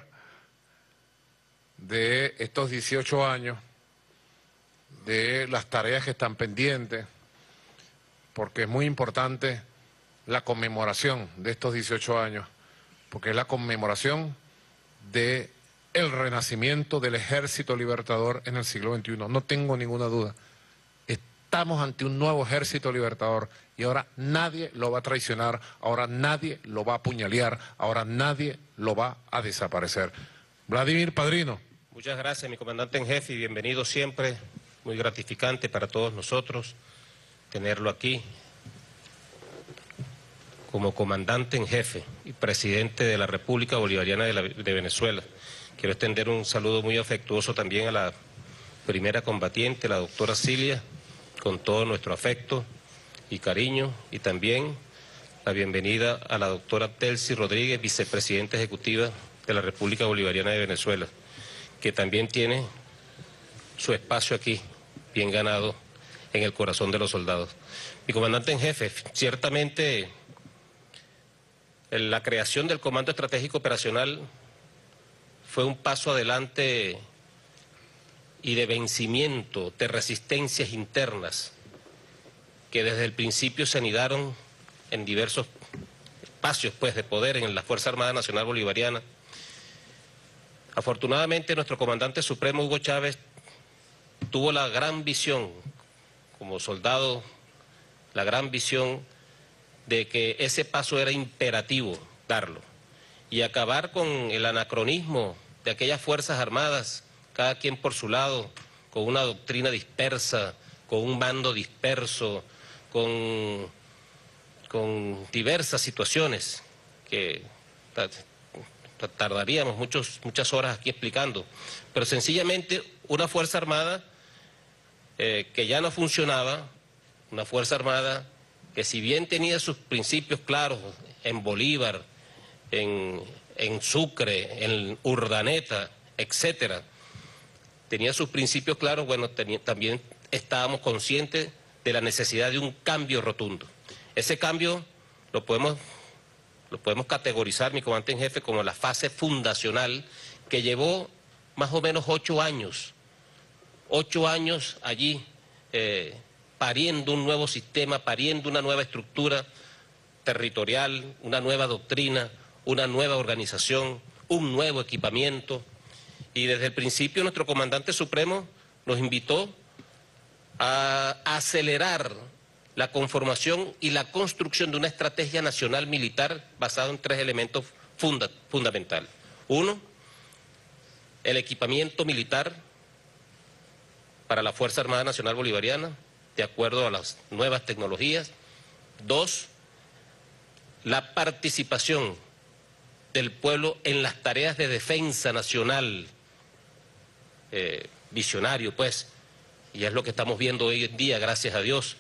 de estos dieciocho años, de las tareas que están pendientes, porque es muy importante la conmemoración de estos dieciocho años, porque es la conmemoración de el renacimiento del Ejército Libertador en el siglo veintiuno. No tengo ninguna duda. Estamos ante un nuevo Ejército Libertador y ahora nadie lo va a traicionar, ahora nadie lo va a apuñalear, ahora nadie lo va a desaparecer. Vladimir Padrino. Muchas gracias, mi comandante en jefe, y bienvenido siempre. Muy gratificante para todos nosotros tenerlo aquí como comandante en jefe y presidente de la República Bolivariana de, la, de Venezuela. Quiero extender un saludo muy afectuoso también a la primera combatiente, la doctora Cilia, con todo nuestro afecto y cariño, y también la bienvenida a la doctora Telsi Rodríguez, vicepresidenta ejecutiva de la República Bolivariana de Venezuela, que también tiene su espacio aquí, bien ganado en el corazón de los soldados. Mi comandante en jefe, ciertamente la creación del Comando Estratégico Operacional fue un paso adelante y de vencimiento de resistencias internas que desde el principio se anidaron en diversos espacios pues, de poder en la Fuerza Armada Nacional Bolivariana. Afortunadamente nuestro comandante supremo Hugo Chávez tuvo la gran visión, como soldado, la gran visión de que ese paso era imperativo darlo y acabar con el anacronismo de aquellas Fuerzas Armadas, cada quien por su lado, con una doctrina dispersa, con un mando disperso, con, con diversas situaciones que tardaríamos muchos, muchas horas aquí explicando, pero sencillamente una Fuerza Armada eh, que ya no funcionaba, una Fuerza Armada que si bien tenía sus principios claros en Bolívar, en, en Sucre, en Urdaneta, etcétera, tenía sus principios claros, bueno, tenía, también estábamos conscientes de la necesidad de un cambio rotundo. Ese cambio lo podemos, lo podemos categorizar, mi comandante en jefe, como la fase fundacional que llevó más o menos ocho años, ocho años allí eh, pariendo un nuevo sistema, pariendo una nueva estructura territorial, una nueva doctrina, una nueva organización, un nuevo equipamiento. Y desde el principio nuestro comandante supremo nos invitó a acelerar la conformación y la construcción de una estrategia nacional militar basada en tres elementos funda fundamentales. Uno, el equipamiento militar para la Fuerza Armada Nacional Bolivariana, de acuerdo a las nuevas tecnologías. Dos, la participación del pueblo en las tareas de defensa nacional, eh, visionario pues, y es lo que estamos viendo hoy en día, gracias a Dios.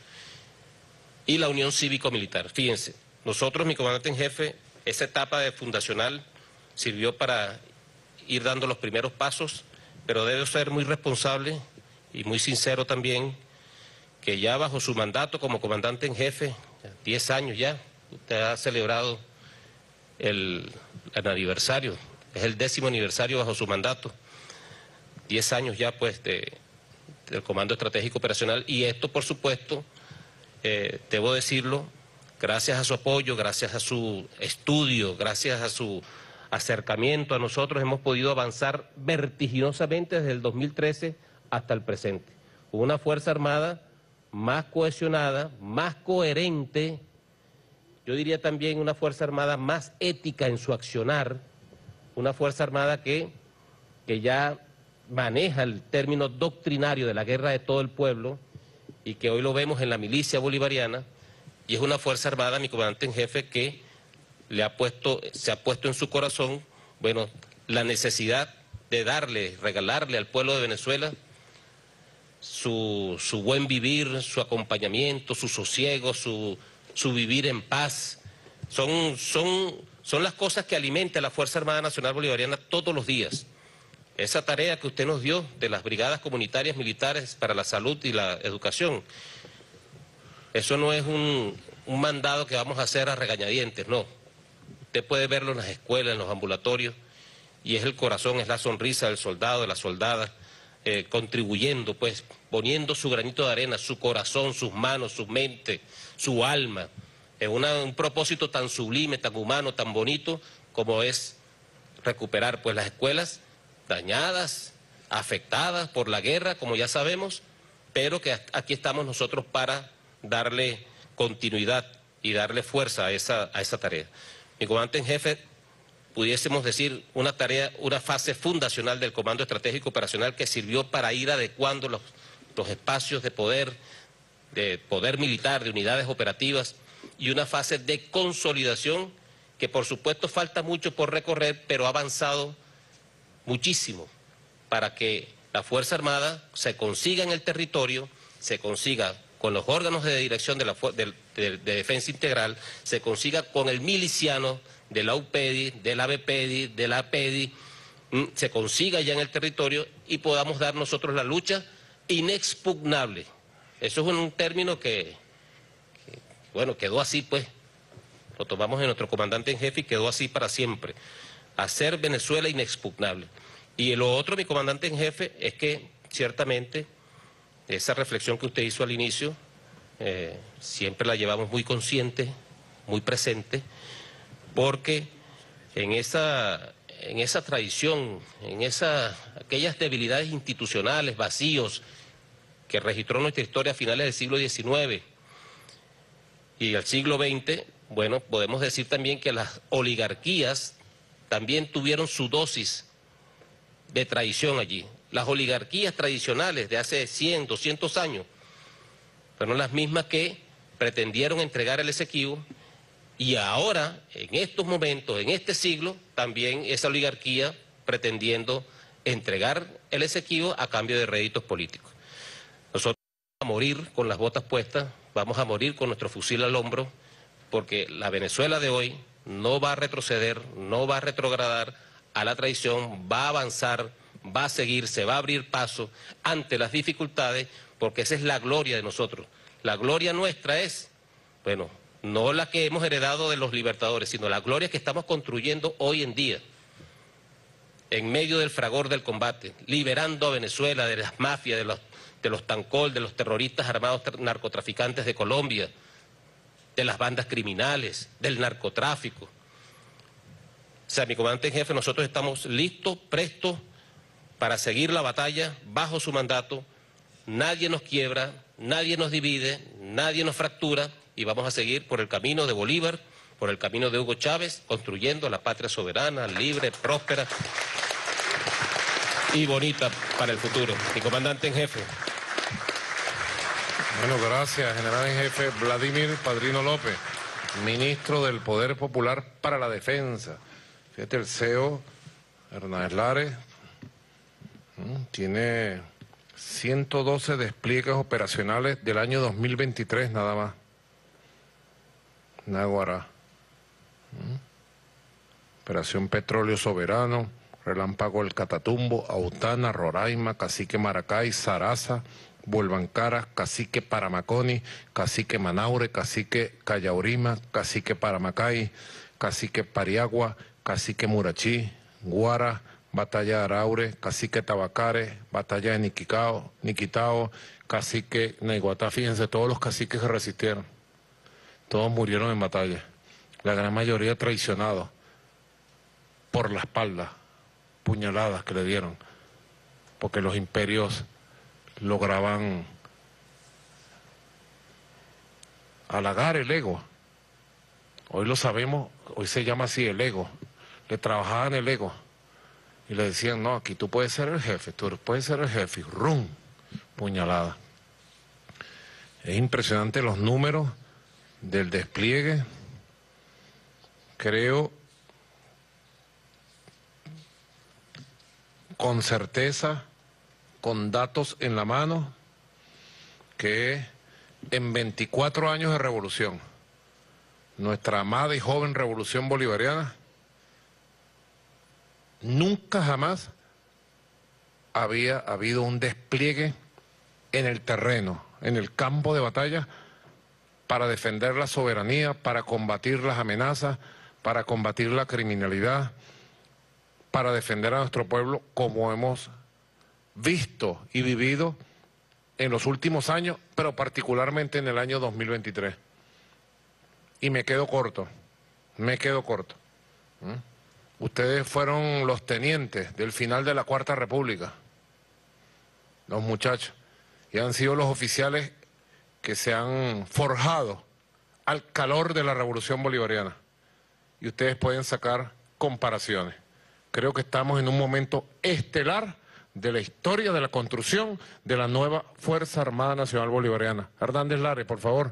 Y la unión cívico-militar. Fíjense, nosotros, mi comandante en jefe, esa etapa de fundacional sirvió para ir dando los primeros pasos, pero debe ser muy responsable y muy sincero también, que ya bajo su mandato como comandante en jefe, diez años ya, usted ha celebrado el, el aniversario, es el décimo aniversario bajo su mandato, diez años ya pues de, del Comando Estratégico Operacional, y esto por supuesto, eh, debo decirlo, gracias a su apoyo, gracias a su estudio, gracias a su acercamiento a nosotros, hemos podido avanzar vertiginosamente desde el dos mil trece hasta el presente. Una Fuerza Armada más cohesionada, más coherente, yo diría también una Fuerza Armada más ética en su accionar, una Fuerza Armada que, que ya maneja el término doctrinario de la guerra de todo el pueblo y que hoy lo vemos en la milicia bolivariana, y es una Fuerza Armada, mi comandante en jefe, que le ha puesto, se ha puesto en su corazón, bueno, la necesidad de darle, regalarle al pueblo de Venezuela Su, su buen vivir, su acompañamiento, su sosiego, su, su vivir en paz. Son, son, son las cosas que alimenta la Fuerza Armada Nacional Bolivariana todos los días. Esa tarea que usted nos dio de las brigadas comunitarias militares para la salud y la educación, eso no es un, un mandado que vamos a hacer a regañadientes, no. Usted puede verlo en las escuelas, en los ambulatorios, y es el corazón, es la sonrisa del soldado, de la soldada, eh, contribuyendo, pues, poniendo su granito de arena, su corazón, sus manos, su mente, su alma, en una, un propósito tan sublime, tan humano, tan bonito, como es recuperar, pues, las escuelas dañadas, afectadas por la guerra, como ya sabemos, pero que aquí estamos nosotros para darle continuidad y darle fuerza a esa, a esa tarea. Mi comandante en jefe, pudiésemos decir, una tarea, una fase fundacional del Comando Estratégico Operacional que sirvió para ir adecuando los, los espacios de poder, de poder militar, de unidades operativas, y una fase de consolidación que por supuesto falta mucho por recorrer, pero ha avanzado muchísimo para que la Fuerza Armada se consiga en el territorio, se consiga con los órganos de dirección de, la, de, de, de defensa integral, se consiga con el miliciano de la U P E D I, de la B P E D I, de la P E D I, se consiga ya en el territorio y podamos dar nosotros la lucha inexpugnable. Eso es un término que, que, bueno, quedó así, pues, lo tomamos en nuestro comandante en jefe y quedó así para siempre, hacer Venezuela inexpugnable. Y lo otro, mi comandante en jefe, es que ciertamente esa reflexión que usted hizo al inicio, eh, siempre la llevamos muy consciente, muy presente, porque en esa, en esa tradición, en esa, aquellas debilidades institucionales, vacíos, que registró nuestra historia a finales del siglo diecinueve y al siglo veinte, bueno, podemos decir también que las oligarquías también tuvieron su dosis de traición allí. Las oligarquías tradicionales de hace cien, doscientos años fueron las mismas que pretendieron entregar el Esequibo, y ahora, en estos momentos, en este siglo, también esa oligarquía pretendiendo entregar el Esequibo a cambio de réditos políticos. Nosotros vamos a morir con las botas puestas, vamos a morir con nuestro fusil al hombro, porque la Venezuela de hoy no va a retroceder, no va a retrogradar a la traición, va a avanzar, va a seguir, se va a abrir paso ante las dificultades, porque esa es la gloria de nosotros. La gloria nuestra es, bueno, no la que hemos heredado de los libertadores, sino la gloria que estamos construyendo hoy en día, en medio del fragor del combate, liberando a Venezuela de las mafias, de los, de los tancol, de los terroristas armados narcotraficantes de Colombia, de las bandas criminales, del narcotráfico. O sea, mi comandante en jefe, nosotros estamos listos, prestos para seguir la batalla bajo su mandato. Nadie nos quiebra, nadie nos divide, nadie nos fractura, y vamos a seguir por el camino de Bolívar, por el camino de Hugo Chávez, construyendo la patria soberana, libre, próspera y bonita para el futuro. Mi comandante en jefe. Bueno, gracias, general en jefe Vladimir Padrino López, ministro del Poder Popular para la Defensa. Fíjate, el C E O, Hernández Lares, tiene ciento doce despliegues operacionales del año dos mil veintitrés nada más. Náguara. Operación Petróleo Soberano, Relámpago El Catatumbo, Autana, Roraima, Cacique Maracay, Saraza, Volvancara, Cacique Paramaconi, Cacique Manaure, Cacique Cayaurima, Cacique Paramacay, Cacique Pariagua, Cacique Murachí, Guara, Batalla de Araure, Cacique Tabacare, Batalla de Niquicao, Niquitao, Cacique Neiguatá. Fíjense, todos los caciques que resistieron, todos murieron en batalla, la gran mayoría traicionados por la espalda, puñaladas que le dieron, porque los imperios lograban halagar el ego. Hoy lo sabemos, hoy se llama así el ego. Le trabajaban el ego y le decían, no, aquí tú puedes ser el jefe, tú puedes ser el jefe, y ¡rum! Puñalada. Es impresionante los números del despliegue. Creo con certeza, con datos en la mano, que en veinticuatro años de revolución, nuestra amada y joven revolución bolivariana, nunca jamás había habido un despliegue en el terreno, en el campo de batalla, para defender la soberanía, para combatir las amenazas, para combatir la criminalidad, para defender a nuestro pueblo como hemos visto y vivido en los últimos años, pero particularmente en el año dos mil veintitrés. Y me quedo corto, me quedo corto. ¿Mm? Ustedes fueron los tenientes del final de la Cuarta República, los muchachos, y han sido los oficiales que se han forjado al calor de la Revolución Bolivariana. Y ustedes pueden sacar comparaciones. Creo que estamos en un momento estelar de la historia de la construcción de la nueva Fuerza Armada Nacional Bolivariana. Hernández Lare, por favor.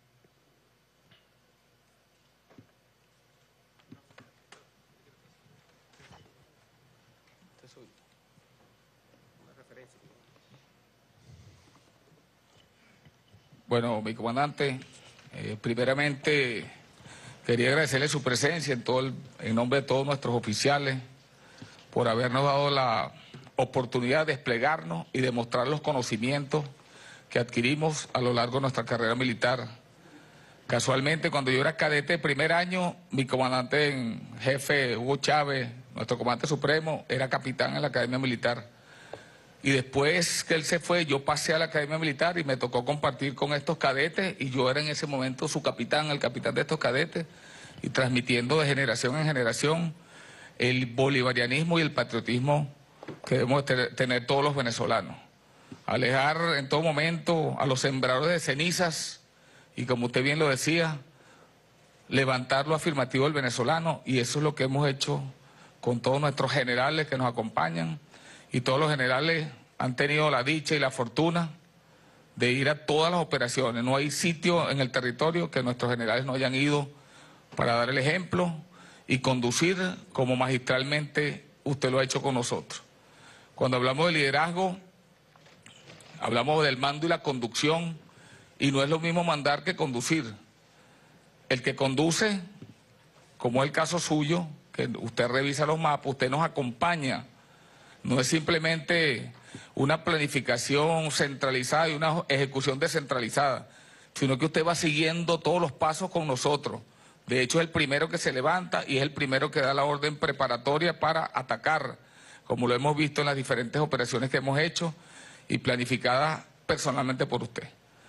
Bueno, mi comandante, eh, primeramente quería agradecerle su presencia en, todo el, en nombre de todos nuestros oficiales por habernos dado la oportunidad de desplegarnos y demostrar los conocimientos que adquirimos a lo largo de nuestra carrera militar. Casualmente, cuando yo era cadete de primer año, mi comandante en jefe, Hugo Chávez, nuestro comandante supremo, era capitán en la Academia Militar. Y después que él se fue, yo pasé a la Academia Militar y me tocó compartir con estos cadetes, y yo era en ese momento su capitán, el capitán de estos cadetes, y transmitiendo de generación en generación el bolivarianismo y el patriotismo que debemos tener todos los venezolanos. Alejar en todo momento a los sembradores de cenizas y, como usted bien lo decía, levantar lo afirmativo del venezolano, y eso es lo que hemos hecho con todos nuestros generales que nos acompañan. Y todos los generales han tenido la dicha y la fortuna de ir a todas las operaciones. No hay sitio en el territorio que nuestros generales no hayan ido para dar el ejemplo y conducir como magistralmente usted lo ha hecho con nosotros. Cuando hablamos de liderazgo, hablamos del mando y la conducción, y no es lo mismo mandar que conducir. El que conduce, como es el caso suyo, que usted revisa los mapas, usted nos acompaña. No es simplemente una planificación centralizada y una ejecución descentralizada, sino que usted va siguiendo todos los pasos con nosotros. De hecho, es el primero que se levanta y es el primero que da la orden preparatoria para atacar, como lo hemos visto en las diferentes operaciones que hemos hecho y planificadas personalmente por usted.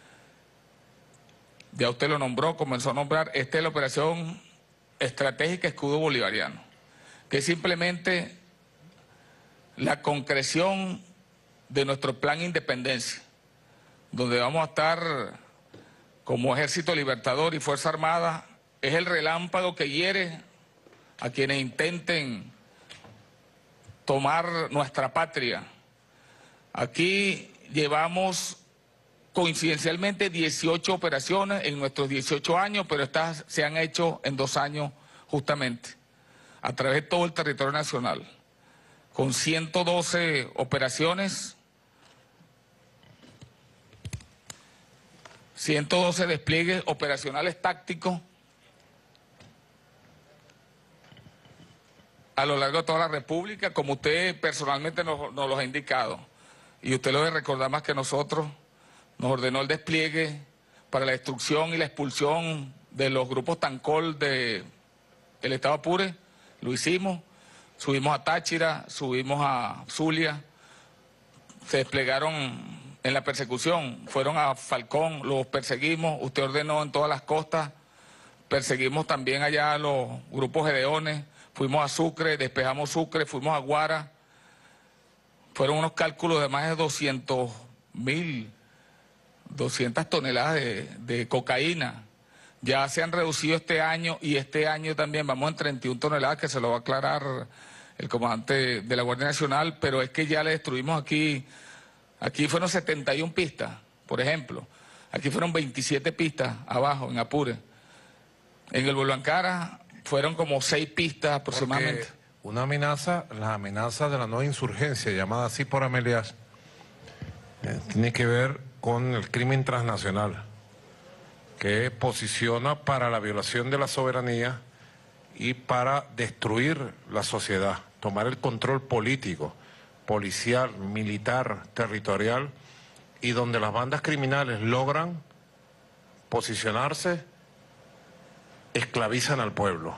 Ya usted lo nombró, comenzó a nombrar, esta es la operación estratégica Escudo Bolivariano, que es simplemente la concreción de nuestro plan Independencia, donde vamos a estar como Ejército Libertador y Fuerza Armada. Es el relámpago que hiere a quienes intenten tomar nuestra patria. Aquí llevamos coincidencialmente dieciocho operaciones en nuestros dieciocho años, pero estas se han hecho en dos años justamente, a través de todo el territorio nacional, con ciento doce operaciones, ciento doce despliegues operacionales tácticos a lo largo de toda la República, como usted personalmente nos, nos los ha indicado. Y usted lo debe recordar más que nosotros, nos ordenó el despliegue para la destrucción y la expulsión de los grupos Tancol del Estado Apure. Lo hicimos. Subimos a Táchira, subimos a Zulia, se desplegaron en la persecución, fueron a Falcón, los perseguimos, usted ordenó en todas las costas, perseguimos también allá a los grupos gedeones, fuimos a Sucre, despejamos Sucre, fuimos a Guara, fueron unos cálculos de más de doscientos mil, doscientas toneladas de, de cocaína. Ya se han reducido este año y este año también vamos en treinta y una toneladas, que se lo va a aclarar el comandante de la Guardia Nacional, pero es que ya le destruimos aquí, aquí fueron setenta y una pistas, por ejemplo, aquí fueron veintisiete pistas abajo en Apure, en el Boluancara fueron como seis pistas aproximadamente. Porque una amenaza, la amenaza de la nueva insurgencia, llamada así por Amelias, eh, tiene que ver con el crimen transnacional, que posiciona para la violación de la soberanía y para destruir la sociedad, tomar el control político, policial, militar, territorial, y donde las bandas criminales logran posicionarse, esclavizan al pueblo.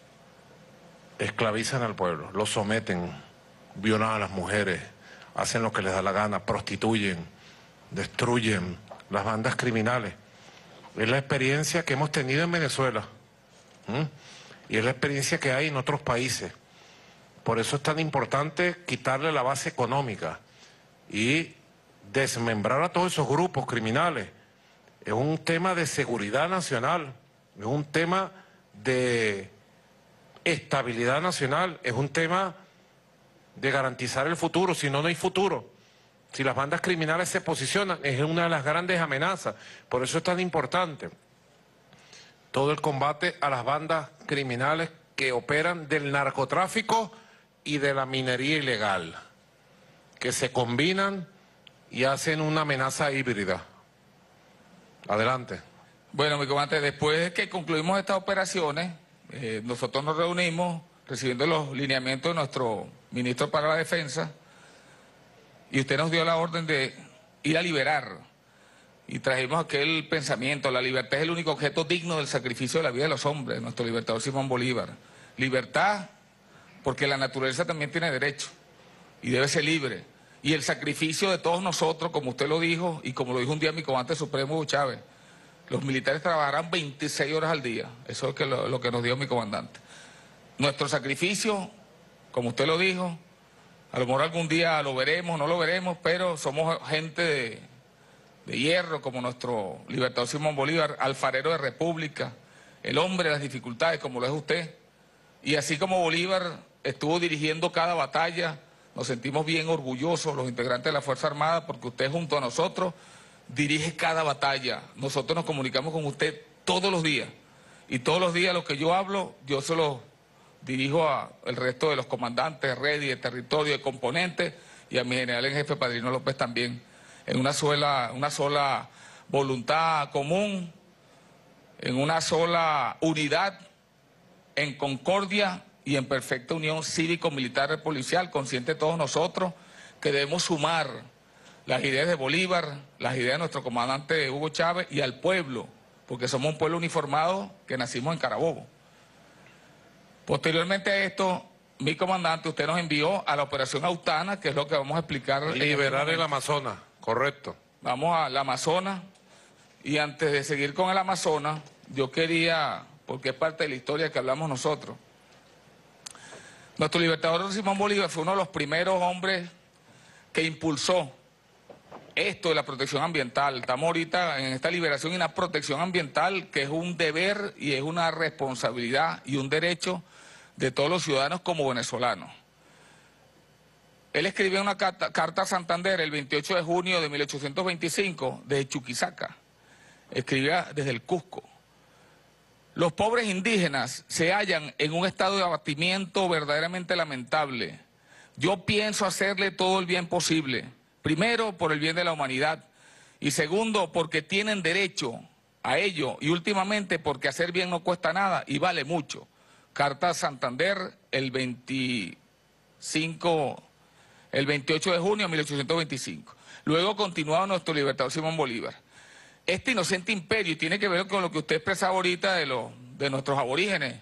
Esclavizan al pueblo, lo someten, violan a las mujeres, hacen lo que les da la gana, prostituyen, destruyen las bandas criminales. Es la experiencia que hemos tenido en Venezuela. ¿Mm? Y es la experiencia que hay en otros países. Por eso es tan importante quitarle la base económica y desmembrar a todos esos grupos criminales. Es un tema de seguridad nacional, es un tema de estabilidad nacional, es un tema de garantizar el futuro, si no, no hay futuro. Si las bandas criminales se posicionan, es una de las grandes amenazas. Por eso es tan importante todo el combate a las bandas criminales que operan del narcotráfico y de la minería ilegal, que se combinan y hacen una amenaza híbrida. Adelante. Bueno, mi comandante, después de que concluimos estas operaciones, eh, nosotros nos reunimos recibiendo los lineamientos de nuestro ministro para la Defensa y usted nos dio la orden de ir a liberar. Y trajimos aquel pensamiento: la libertad es el único objeto digno del sacrificio de la vida de los hombres, nuestro libertador Simón Bolívar. Libertad, porque la naturaleza también tiene derecho y debe ser libre. Y el sacrificio de todos nosotros, como usted lo dijo, y como lo dijo un día mi comandante supremo Hugo Chávez, los militares trabajarán veintiséis horas al día. Eso es que lo, lo que nos dio mi comandante. Nuestro sacrificio, como usted lo dijo, a lo mejor algún día lo veremos, no lo veremos, pero somos gente de, de hierro, como nuestro libertador Simón Bolívar, alfarero de república, el hombre de las dificultades, como lo es usted. Y así como Bolívar estuvo dirigiendo cada batalla, nos sentimos bien orgullosos los integrantes de la Fuerza Armada, porque usted junto a nosotros dirige cada batalla. Nosotros nos comunicamos con usted todos los días. Y todos los días lo que yo hablo, yo se lo dirijo al resto de los comandantes de red y de territorio, de componentes, y a mi general en jefe Padrino López también, en una sola, una sola voluntad común, en una sola unidad, en concordia y en perfecta unión cívico-militar policial, consciente todos nosotros que debemos sumar las ideas de Bolívar, las ideas de nuestro comandante Hugo Chávez y al pueblo, porque somos un pueblo uniformado que nacimos en Carabobo. Posteriormente a esto, mi comandante, usted nos envió a la operación Autana, que es lo que vamos a explicar. Liberar el Amazonas, correcto. Vamos al Amazonas, y antes de seguir con el Amazonas, yo quería, porque es parte de la historia que hablamos nosotros, nuestro libertador Simón Bolívar fue uno de los primeros hombres que impulsó esto de la protección ambiental. Estamos ahorita en esta liberación y una protección ambiental que es un deber y es una responsabilidad y un derecho de todos los ciudadanos como venezolanos. Él escribió una carta, carta a Santander el veintiocho de junio de mil ochocientos veinticinco desde Chuquisaca. Escribía desde el Cusco. Los pobres indígenas se hallan en un estado de abatimiento verdaderamente lamentable. Yo pienso hacerle todo el bien posible. Primero, por el bien de la humanidad. Y segundo, porque tienen derecho a ello. Y últimamente, porque hacer bien no cuesta nada y vale mucho. Carta a Santander, el veinticinco, el veintiocho de junio de mil ochocientos veinticinco. Luego continuaba nuestro libertador Simón Bolívar. Este inocente imperio, y tiene que ver con lo que usted expresaba ahorita de, los, de nuestros aborígenes.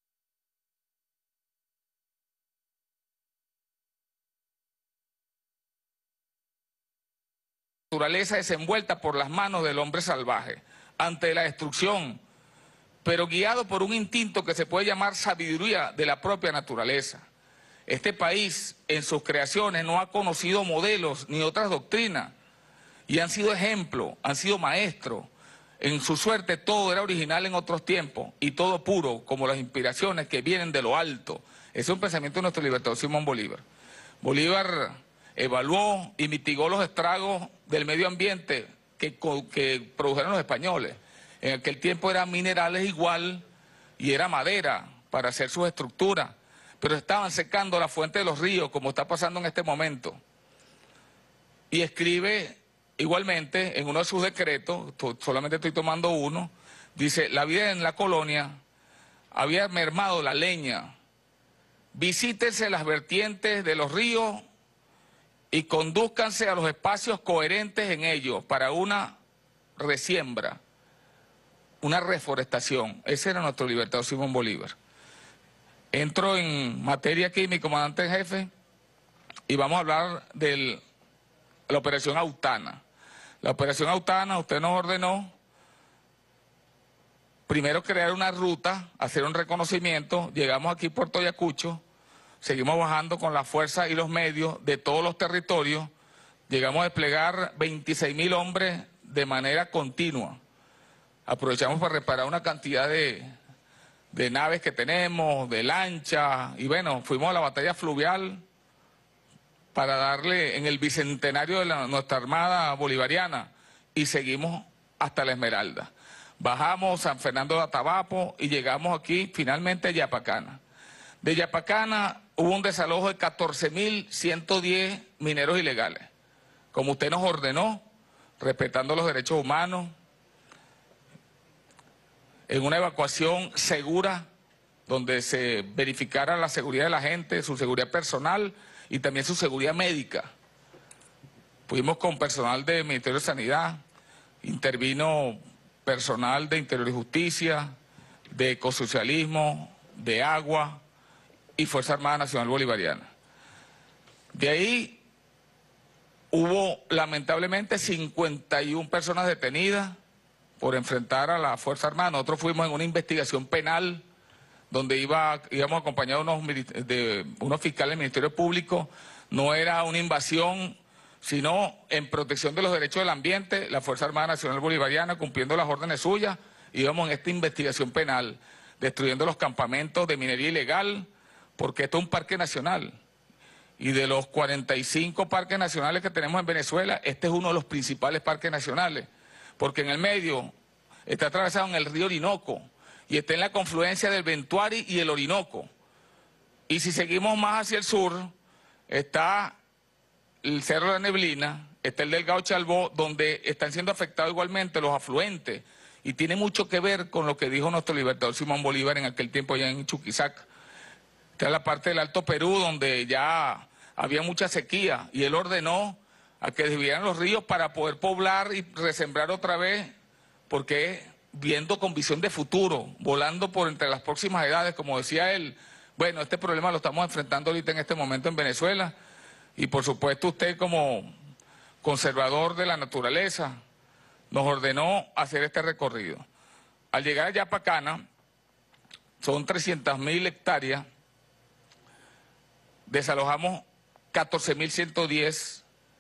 Naturaleza desenvuelta por las manos del hombre salvaje, ante la destrucción, pero guiado por un instinto que se puede llamar sabiduría de la propia naturaleza. Este país, en sus creaciones, no ha conocido modelos ni otras doctrinas, y han sido ejemplo, han sido maestros. En su suerte todo era original en otros tiempos, y todo puro, como las inspiraciones que vienen de lo alto. Ese es un pensamiento de nuestro libertador Simón Bolívar. Bolívar evaluó y mitigó los estragos del medio ambiente que, que produjeron los españoles. En aquel tiempo eran minerales igual y era madera para hacer sus estructuras, pero estaban secando la fuente de los ríos, como está pasando en este momento. Y escribe igualmente en uno de sus decretos, solamente estoy tomando uno, dice: la vida en la colonia había mermado la leña, visítense las vertientes de los ríos y condúzcanse a los espacios coherentes en ellos para una resiembra. una reforestación. Ese era nuestro libertador Simón Bolívar. Entro en materia aquí, mi comandante en jefe, y vamos a hablar de la operación Autana. La operación Autana, usted nos ordenó primero crear una ruta, hacer un reconocimiento, llegamos aquí a Puerto Ayacucho, seguimos bajando con la fuerza y los medios de todos los territorios, llegamos a desplegar veintiséis mil hombres de manera continua. Aprovechamos para reparar una cantidad de, de naves que tenemos, de lanchas, y bueno, fuimos a la batalla fluvial para darle en el bicentenario de la, nuestra Armada Bolivariana, y seguimos hasta la Esmeralda. Bajamos San Fernando de Atabapo y llegamos aquí finalmente a Yapacana. De Yapacana hubo un desalojo de catorce mil ciento diez mineros ilegales, como usted nos ordenó, respetando los derechos humanos, en una evacuación segura, donde se verificara la seguridad de la gente, su seguridad personal y también su seguridad médica. Fuimos con personal del Ministerio de Sanidad, intervino personal de Interior y Justicia, de Ecosocialismo, de Agua y Fuerza Armada Nacional Bolivariana. De ahí hubo lamentablemente cincuenta y una personas detenidas por enfrentar a la Fuerza Armada. Nosotros fuimos en una investigación penal donde iba, íbamos acompañados unos, de unos fiscales del Ministerio Público. No era una invasión, sino en protección de los derechos del ambiente. La Fuerza Armada Nacional Bolivariana, cumpliendo las órdenes suyas, íbamos en esta investigación penal, destruyendo los campamentos de minería ilegal, porque esto es un parque nacional. Y de los cuarenta y cinco parques nacionales que tenemos en Venezuela, este es uno de los principales parques nacionales, porque en el medio está atravesado en el río Orinoco y está en la confluencia del Ventuari y el Orinoco. Y si seguimos más hacia el sur, está el Cerro de la Neblina, está el Delgado Chalbó, donde están siendo afectados igualmente los afluentes, y tiene mucho que ver con lo que dijo nuestro libertador Simón Bolívar en aquel tiempo allá en Chuquisaca. Está la parte del Alto Perú, donde ya había mucha sequía, y él ordenó a que desviaran los ríos para poder poblar y resembrar otra vez, porque viendo con visión de futuro, volando por entre las próximas edades, como decía él. Bueno, este problema lo estamos enfrentando ahorita en este momento en Venezuela, y por supuesto usted como conservador de la naturaleza nos ordenó hacer este recorrido. Al llegar a Yapacana, son trescientas mil hectáreas, desalojamos catorce mil ciento diez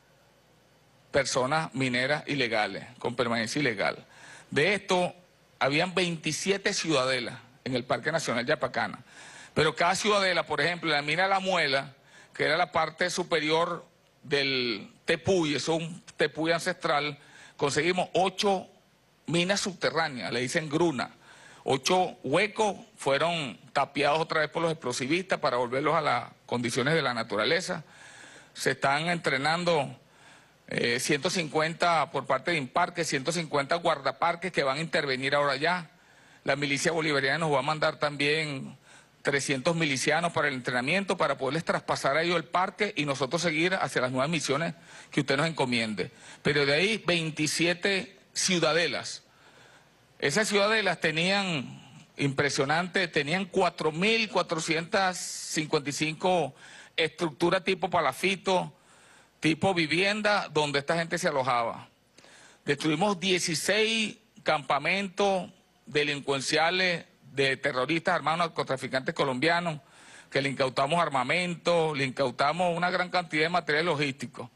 personas mineras ilegales, con permanencia ilegal. De esto, habían veintisiete ciudadelas en el Parque Nacional Yapacana. Pero cada ciudadela, por ejemplo, en la mina La Muela, que era la parte superior del tepuy, eso es un tepuy ancestral, conseguimos ocho minas subterráneas, le dicen gruna. Ocho huecos fueron tapiados otra vez por los explosivistas para volverlos a las condiciones de la naturaleza. Se están entrenando eh, ciento cincuenta por parte de Imparque, ciento cincuenta guardaparques que van a intervenir ahora ya. La milicia bolivariana nos va a mandar también trescientos milicianos para el entrenamiento, para poderles traspasar a ellos el parque y nosotros seguir hacia las nuevas misiones que usted nos encomiende. Pero de ahí veintisiete ciudadelas. Esas ciudadelas tenían, impresionante, tenían cuatro mil cuatrocientas cincuenta y cinco estructuras tipo palafito, tipo vivienda, donde esta gente se alojaba. Destruimos dieciséis campamentos delincuenciales de terroristas armados narcotraficantes colombianos, que le incautamos armamento, le incautamos una gran cantidad de material logístico.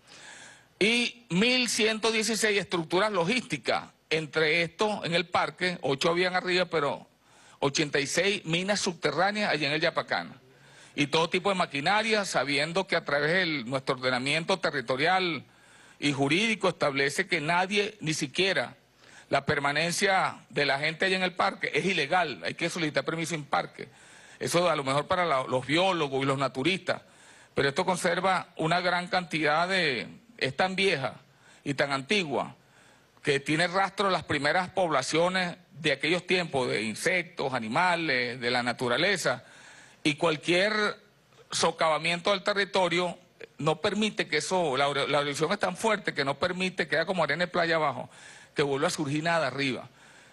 Y mil ciento dieciséis estructuras logísticas, entre estos en el parque, ocho habían arriba, pero ochenta y seis minas subterráneas allí en el Yapacana. Y todo tipo de maquinaria, sabiendo que a través de nuestro ordenamiento territorial y jurídico establece que nadie, ni siquiera la permanencia de la gente allá en el parque es ilegal, hay que solicitar permiso en parque. Eso a lo mejor para la, los biólogos y los naturistas, pero esto conserva una gran cantidad de... es tan vieja y tan antigua que tiene rastro de las primeras poblaciones de aquellos tiempos, de insectos, animales, de la naturaleza, y cualquier socavamiento del territorio no permite que eso, la, la erosión es tan fuerte que no permite, queda como arena de playa abajo, que vuelva a surgir nada arriba.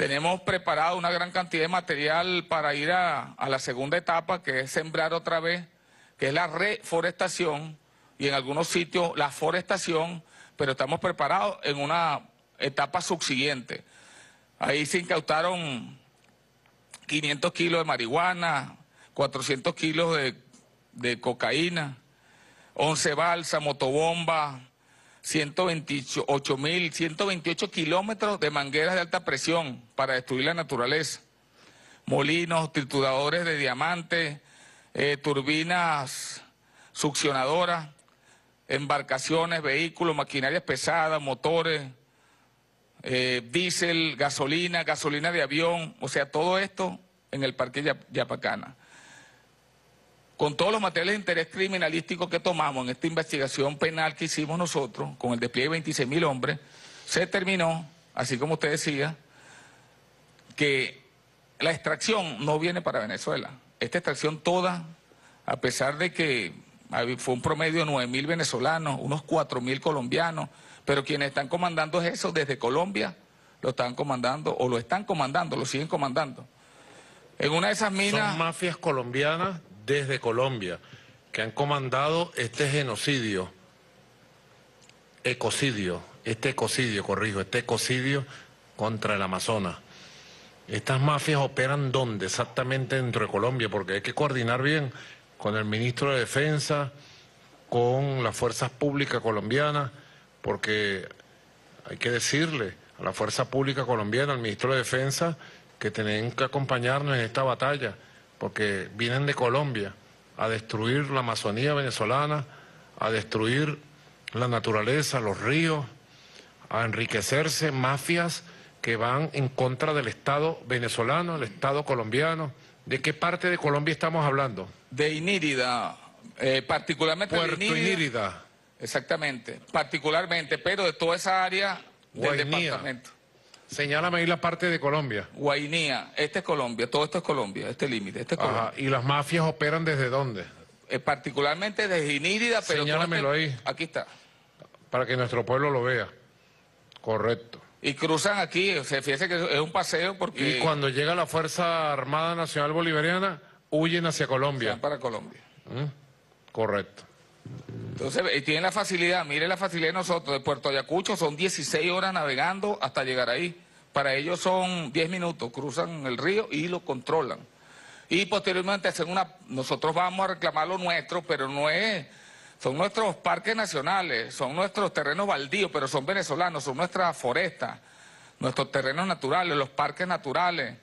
Tenemos preparado una gran cantidad de material para ir a, a la segunda etapa, que es sembrar otra vez, que es la reforestación, y en algunos sitios la forestación, pero estamos preparados en una etapa subsiguiente. Ahí se incautaron quinientos kilos de marihuana, cuatrocientos kilos de, de cocaína, once balsas, motobombas, ciento veintiocho mil, ciento veintiocho kilómetros de mangueras de alta presión para destruir la naturaleza, molinos, trituradores de diamantes, eh, turbinas succionadoras, embarcaciones, vehículos, maquinarias pesadas, motores, eh, diésel, gasolina, gasolina de avión, o sea, todo esto en el Parque Yap Yapacana. Con todos los materiales de interés criminalístico que tomamos en esta investigación penal que hicimos nosotros, con el despliegue de veintiséis mil hombres, se determinó, así como usted decía, que la extracción no viene para Venezuela. Esta extracción toda, a pesar de que fue un promedio de nueve mil venezolanos, unos cuatro mil colombianos, pero quienes están comandando es eso desde Colombia, lo están comandando, o lo están comandando, lo siguen comandando. En una de esas minas... Son mafias colombianas desde Colombia, que han comandado este genocidio, ecocidio, este ecocidio, corrijo, este ecocidio contra el Amazonas. Estas mafias operan ¿dónde? Exactamente dentro de Colombia, porque hay que coordinar bien con el ministro de Defensa, con las fuerzas públicas colombianas, porque hay que decirle a la fuerza pública colombiana, al ministro de Defensa, que tienen que acompañarnos en esta batalla, porque vienen de Colombia a destruir la Amazonía venezolana, a destruir la naturaleza, los ríos, a enriquecerse, mafias que van en contra del Estado venezolano, el Estado colombiano. ¿De qué parte de Colombia estamos hablando? De Inírida, eh, particularmente Puerto de Inírida. Inírida. Exactamente, particularmente, pero de toda esa área del Guainía. departamento. Señálame ahí la parte de Colombia. Guainía, este es Colombia, todo esto es Colombia, este límite, este es Colombia. Ajá. ¿Y las mafias operan desde dónde? Eh, particularmente desde Inírida, pero... Señálamelo este, ahí. Aquí está. Para que nuestro pueblo lo vea. Correcto. Y cruzan aquí, o sea, fíjense que es un paseo porque... Y cuando llega la Fuerza Armada Nacional Bolivariana, huyen hacia Colombia. Van para Colombia. ¿Mm? Correcto. Entonces, y tienen la facilidad, mire la facilidad de nosotros, de Puerto Ayacucho son dieciséis horas navegando hasta llegar ahí. Para ellos son diez minutos, cruzan el río y lo controlan. Y posteriormente hacen una... Nosotros vamos a reclamar lo nuestro, pero no es... Son nuestros parques nacionales, son nuestros terrenos baldíos, pero son venezolanos, son nuestras forestas, nuestros terrenos naturales, los parques naturales,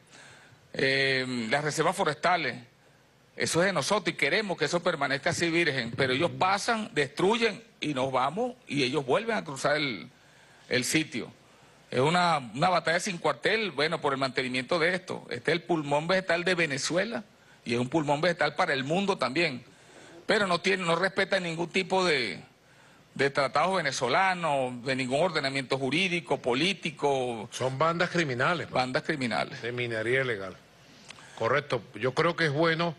eh, las reservas forestales. Eso es de nosotros y queremos que eso permanezca así virgen, pero ellos pasan, destruyen y nos vamos y ellos vuelven a cruzar el, el sitio. Es una, una batalla sin cuartel, bueno, por el mantenimiento de esto. Este es el pulmón vegetal de Venezuela y es un pulmón vegetal para el mundo también. Pero no tiene, no respeta ningún tipo de, de tratado venezolano, de ningún ordenamiento jurídico, político. Son bandas criminales. Bandas criminales. De minería ilegal. Correcto. Yo creo que es bueno,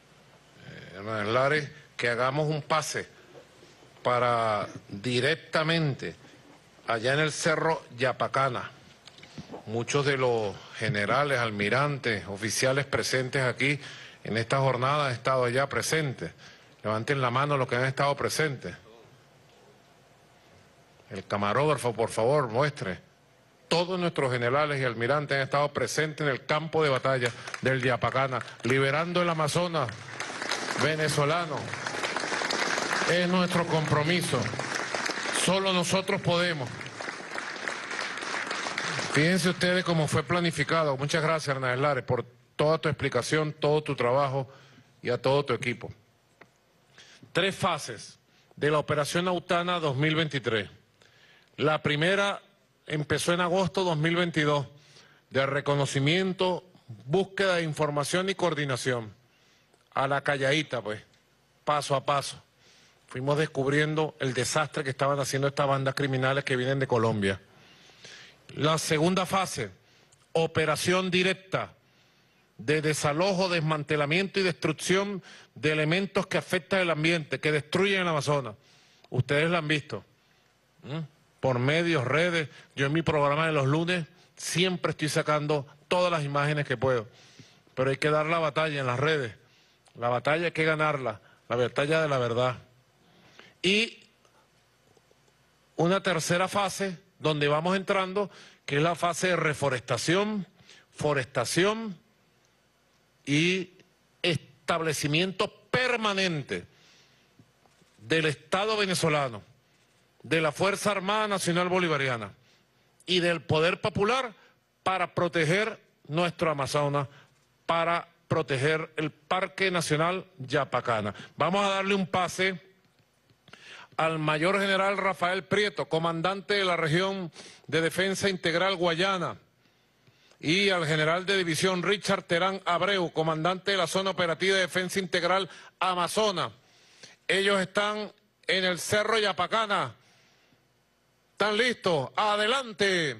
eh, Hernán Lares, que hagamos un pase para directamente allá en el Cerro Yapacana. Muchos de los generales, almirantes, oficiales presentes aquí en esta jornada han estado allá presentes. Levanten la mano los que han estado presentes. El camarógrafo, por favor, muestre. Todos nuestros generales y almirantes han estado presentes en el campo de batalla del Yapacana, liberando el Amazonas venezolano. Es nuestro compromiso. Solo nosotros podemos. Fíjense ustedes cómo fue planificado. Muchas gracias, Hernán Lares, por toda tu explicación, todo tu trabajo y a todo tu equipo. Tres fases de la Operación Autana dos mil veintitrés. La primera empezó en agosto de dos mil veintidós, de reconocimiento, búsqueda de información y coordinación. A la calladita, pues, paso a paso. Fuimos descubriendo el desastre que estaban haciendo estas bandas criminales que vienen de Colombia. La segunda fase, operación directa, de desalojo, desmantelamiento y destrucción de elementos que afectan el ambiente, que destruyen el Amazonas. Ustedes lo han visto, ¿Mm? por medios, redes. Yo en mi programa de los lunes siempre estoy sacando todas las imágenes que puedo, pero hay que dar la batalla en las redes. La batalla hay que ganarla, la batalla de la verdad. Y una tercera fase donde vamos entrando, que es la fase de reforestación, forestación y establecimiento permanente del Estado venezolano, de la Fuerza Armada Nacional Bolivariana y del Poder Popular para proteger nuestro Amazonas, para proteger el Parque Nacional Yapacana. Vamos a darle un pase al Mayor General Rafael Prieto, comandante de la Región de Defensa Integral Guayana, y al General de División Richard Terán Abreu, comandante de la Zona Operativa de Defensa Integral Amazonas. Ellos están en el Cerro Yapacana. ¿Están listos? ¡Adelante!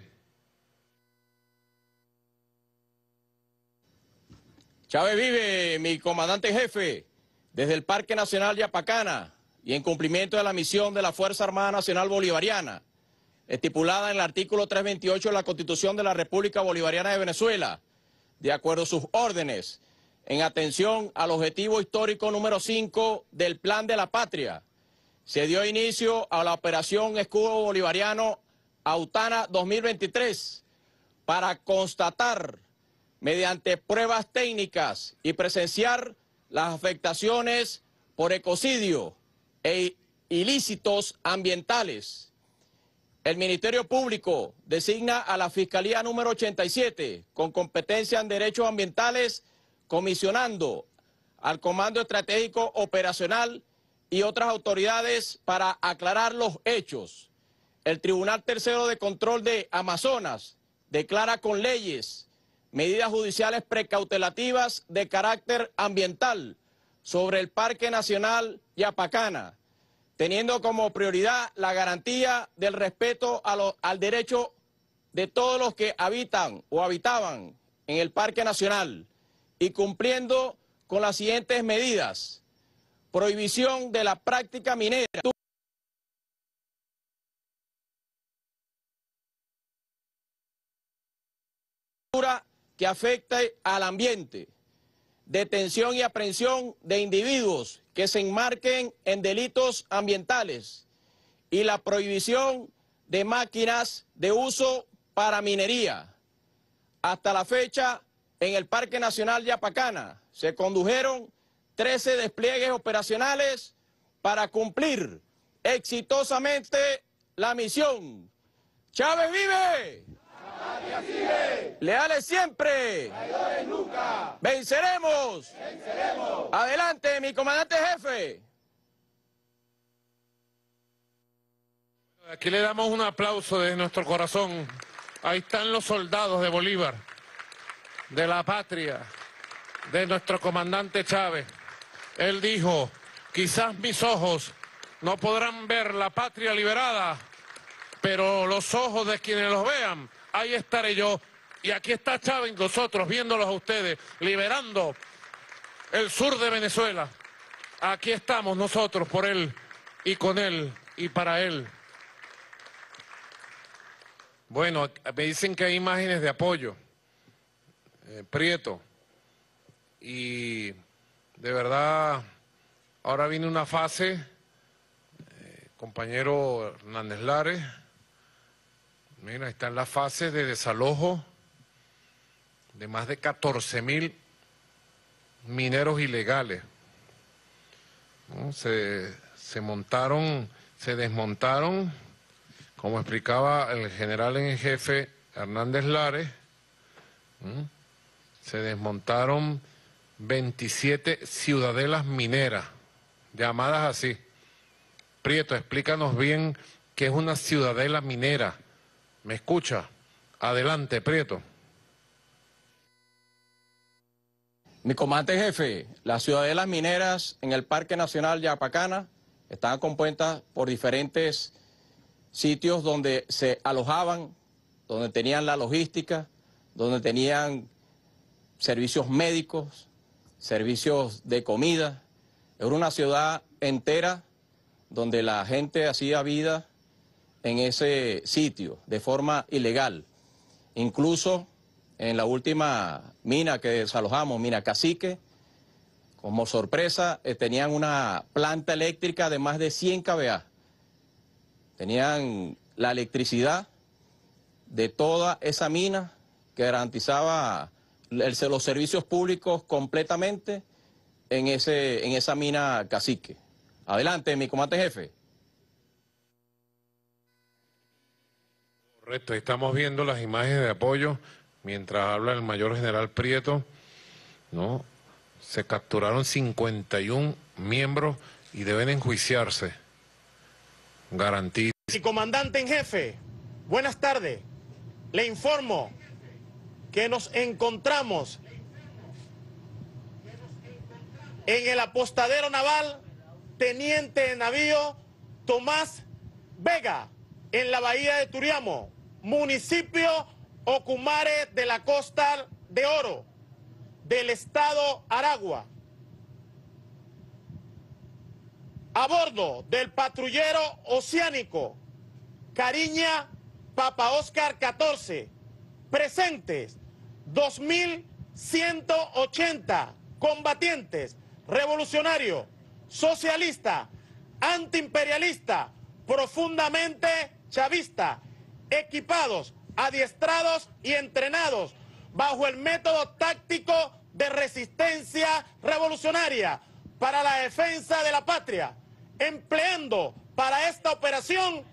Chávez vive, mi comandante en jefe, desde el Parque Nacional Yapacana y en cumplimiento de la misión de la Fuerza Armada Nacional Bolivariana, estipulada en el artículo trescientos veintiocho de la Constitución de la República Bolivariana de Venezuela, de acuerdo a sus órdenes, en atención al objetivo histórico número cinco del Plan de la Patria, se dio inicio a la Operación Escudo Bolivariano Autana dos mil veintitrés para constatar mediante pruebas técnicas y presenciar las afectaciones por ecocidio e ilícitos ambientales. El Ministerio Público designa a la Fiscalía número ochenta y siete con competencia en derechos ambientales, comisionando al Comando Estratégico Operacional y otras autoridades para aclarar los hechos. El Tribunal Tercero de Control de Amazonas declara con leyes medidas judiciales precautelativas de carácter ambiental sobre el Parque Nacional Yapacana, teniendo como prioridad la garantía del respeto a lo, al derecho de todos los que habitan o habitaban en el Parque Nacional y cumpliendo con las siguientes medidas: prohibición de la práctica minera que afecte al ambiente, detención y aprehensión de individuos que se enmarquen en delitos ambientales y la prohibición de máquinas de uso para minería. Hasta la fecha, en el Parque Nacional Yapacana se condujeron trece despliegues operacionales para cumplir exitosamente la misión. ¡Chávez vive! Sigue. Leales siempre. Traidores nunca. Venceremos. Venceremos. Adelante, mi comandante jefe. Aquí le damos un aplauso de nuestro corazón. Ahí están los soldados de Bolívar, de la patria, de nuestro comandante Chávez. Él dijo: quizás mis ojos no podrán ver la patria liberada, pero los ojos de quienes los vean, ahí estaré yo. Y aquí está Chávez, nosotros viéndolos a ustedes, liberando el sur de Venezuela. Aquí estamos nosotros por él y con él y para él. Bueno, me dicen que hay imágenes de apoyo. Eh, Prieto. Y de verdad, ahora viene una fase, eh, compañero Hernández Lares. Mira, está en la fase de desalojo de más de catorce mil mineros ilegales. ¿No? Se, se montaron, se desmontaron, como explicaba el general en jefe Hernández Lares, ¿no? Se desmontaron veintisiete ciudadelas mineras, llamadas así. Prieto, explícanos bien qué es una ciudadela minera. ¿Me escucha? Adelante, Prieto. Mi comandante jefe, las ciudadelas mineras en el Parque Nacional Yapacana están compuestas por diferentes sitios donde se alojaban, donde tenían la logística, donde tenían servicios médicos, servicios de comida. Era una ciudad entera donde la gente hacía vida en ese sitio de forma ilegal. Incluso en la última mina que desalojamos, mina Cacique, como sorpresa, eh, tenían una planta eléctrica de más de cien kilovoltios. Tenían la electricidad de toda esa mina que garantizaba el, los servicios públicos completamente en, ese, en esa mina Cacique. Adelante, mi comandante jefe. Correcto, estamos viendo las imágenes de apoyo mientras habla el mayor general Prieto, ¿no? Se capturaron cincuenta y un miembros y deben enjuiciarse. Garantiza. Mi comandante en jefe, buenas tardes. Le informo que nos encontramos en el apostadero naval Teniente de Navío Tomás Vega, en la bahía de Turiamo, municipio Ocumare de la Costa de Oro, del estado Aragua. A bordo del patrullero oceánico Cariña Papa Oscar catorce, presentes dos mil ciento ochenta combatientes revolucionarios, socialistas, antiimperialistas, profundamente chavistas, equipados, adiestrados y entrenados bajo el método táctico de resistencia revolucionaria para la defensa de la patria, empleando para esta operación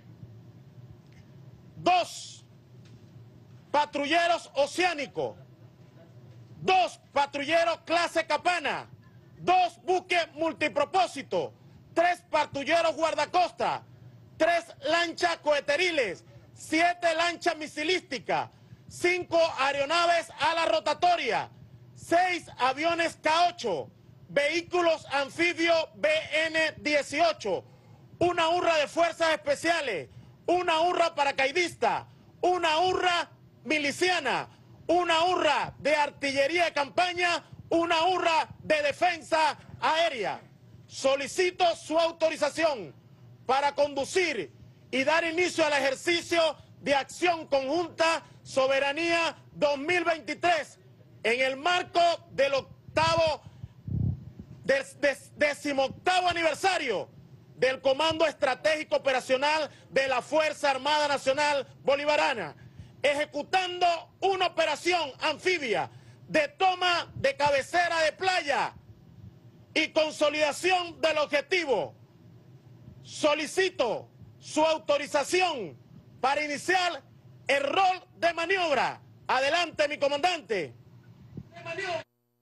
dos patrulleros oceánicos, dos patrulleros clase Capana, dos buques multipropósito, tres patrulleros guardacosta, tres lanchas coheteriles, siete lanchas misilísticas, cinco aeronaves ala rotatoria, seis aviones K ocho, vehículos anfibios B N dieciocho, una hurra de fuerzas especiales, una hurra paracaidista, una hurra miliciana, una hurra de artillería de campaña, una hurra de defensa aérea. Solicito su autorización para conducir y dar inicio al ejercicio de acción conjunta Soberanía dos mil veintitrés en el marco del octavo, del decimoctavo aniversario del Comando Estratégico Operacional de la Fuerza Armada Nacional Bolivariana, ejecutando una operación anfibia de toma de cabecera de playa y consolidación del objetivo. Solicito su autorización para iniciar el rol de maniobra. Adelante, mi comandante. De maniobra.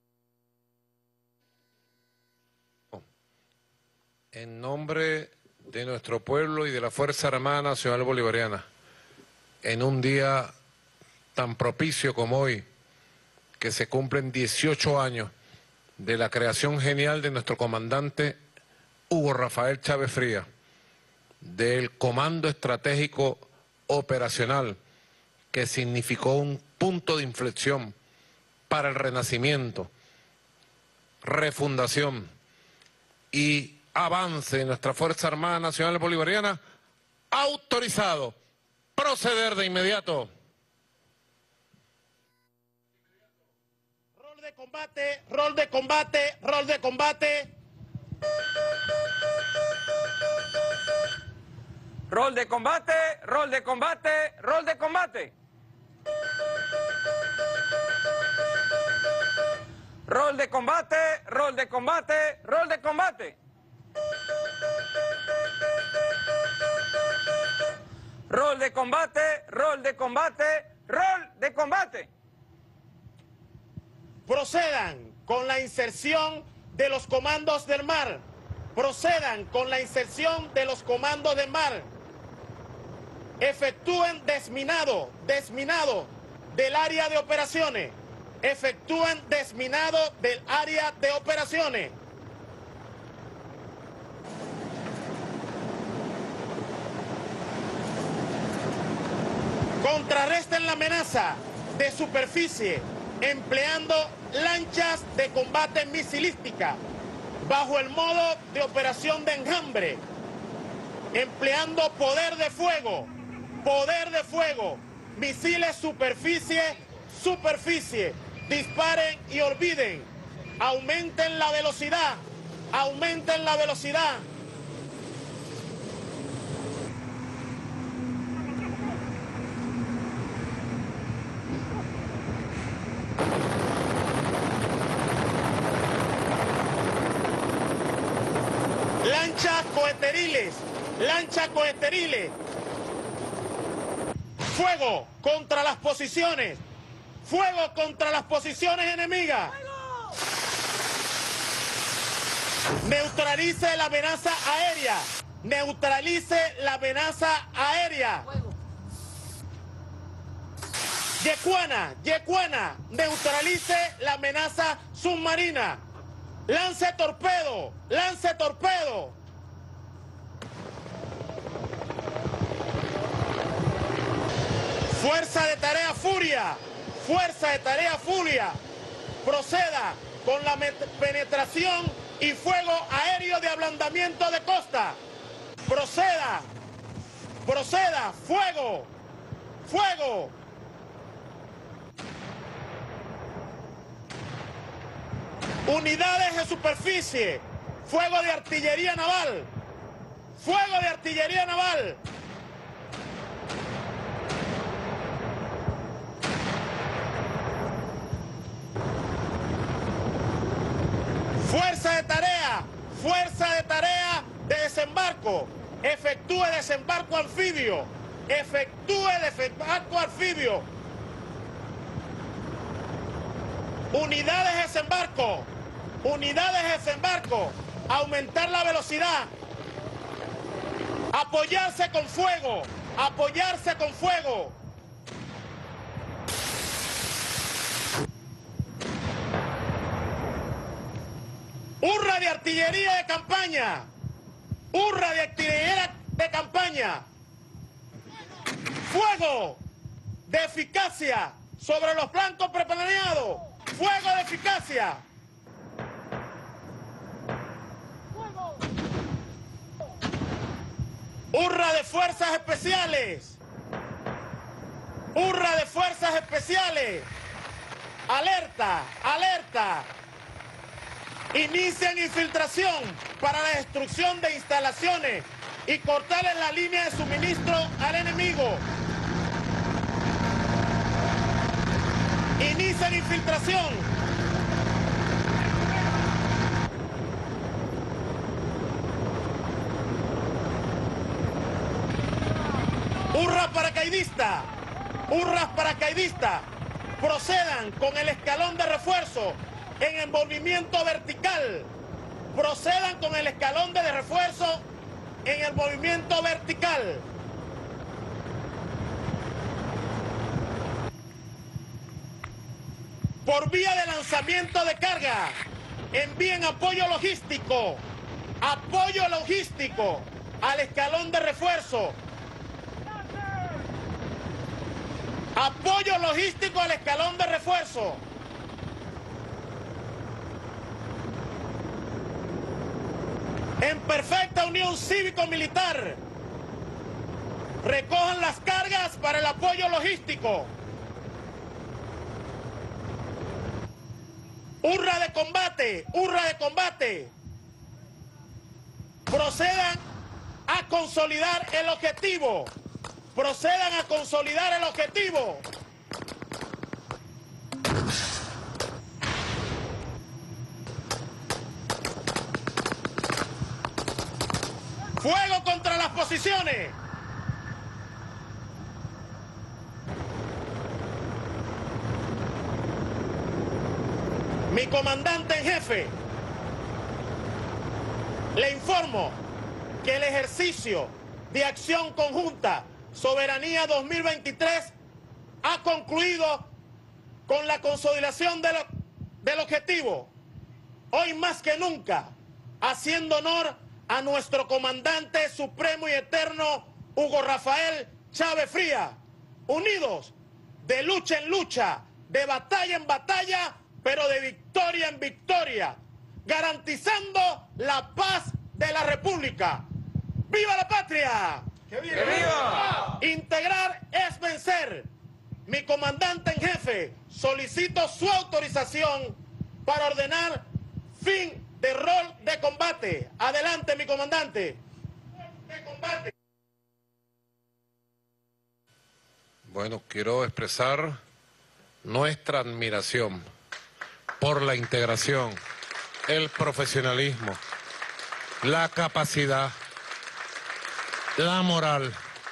En nombre de nuestro pueblo y de la Fuerza Armada Nacional Bolivariana, en un día tan propicio como hoy, que se cumplen dieciocho años de la creación genial de nuestro comandante Hugo Rafael Chávez Frías, del Comando Estratégico Operacional, que significó un punto de inflexión para el renacimiento, refundación y avance de nuestra Fuerza Armada Nacional Bolivariana, autorizado proceder de inmediato. Rol de combate, rol de combate, rol de combate. Rol de combate, rol de combate, rol de combate. Rol de combate, rol de combate, rol de combate. Rol de combate, rol de combate, rol de combate. Procedan con la inserción de los comandos del mar. Procedan con la inserción de los comandos del mar. Efectúen desminado, desminado del área de operaciones. Efectúen desminado del área de operaciones. Contrarresten la amenaza de superficie empleando lanchas de combate misilística bajo el modo de operación de enjambre, empleando poder de fuego, poder de fuego, Misiles superficie, superficie. Disparen y olviden. Aumenten la velocidad. Aumenten la velocidad. Lanchas coheteriles, lanchas coheteriles. Fuego contra las posiciones. Fuego contra las posiciones enemigas. Neutralice la amenaza aérea. Neutralice la amenaza aérea. Yecuana, Yecuana, neutralice la amenaza submarina. Lance torpedo, lance torpedo. Fuerza de tarea Furia, fuerza de tarea Furia. Proceda con la penetración y fuego aéreo de ablandamiento de costa. Proceda, proceda, fuego, fuego. Unidades de superficie, fuego de artillería naval, fuego de artillería naval. Fuerza de tarea, fuerza de tarea de desembarco, efectúe desembarco anfibio, efectúe desembarco anfibio. Unidades de desembarco, unidades de desembarco, aumentar la velocidad, apoyarse con fuego, apoyarse con fuego. Hurra de artillería de campaña, hurra de artillería de campaña. Fuego de eficacia sobre los flancos preplaneados. Fuego de eficacia. Hurra de fuerzas especiales. Hurra de fuerzas especiales. Alerta, alerta. Inician infiltración para la destrucción de instalaciones y cortarle la línea de suministro al enemigo. Inician infiltración. Hurra paracaidista. Hurras paracaidista. Procedan con el escalón de refuerzo en envolvimiento vertical. Procedan con el escalón de refuerzo en el movimiento vertical. Por vía de lanzamiento de carga, envíen apoyo logístico, apoyo logístico al escalón de refuerzo. Apoyo logístico al escalón de refuerzo. En perfecta unión cívico-militar, recojan las cargas para el apoyo logístico. Hurra de combate, hurra de combate. Procedan a consolidar el objetivo. Procedan a consolidar el objetivo. Fuego contra las posiciones. Mi comandante en jefe, le informo que el ejercicio de acción conjunta Soberanía dos mil veintitrés ha concluido con la consolidación de lo, del objetivo. Hoy más que nunca, haciendo honor a nuestro comandante supremo y eterno Hugo Rafael Chávez Frías, unidos de lucha en lucha, de batalla en batalla, pero de victoria en victoria, garantizando la paz de la República. ¡Viva la patria! ¡Que viva! ¡Que viva! Integrar es vencer. mi comandante en jefe, solicito su autorización para ordenar fin de rol de combate. Adelante, mi comandante. De combate. Bueno, quiero expresar nuestra admiración por la integración, el profesionalismo, la capacidad, la moral,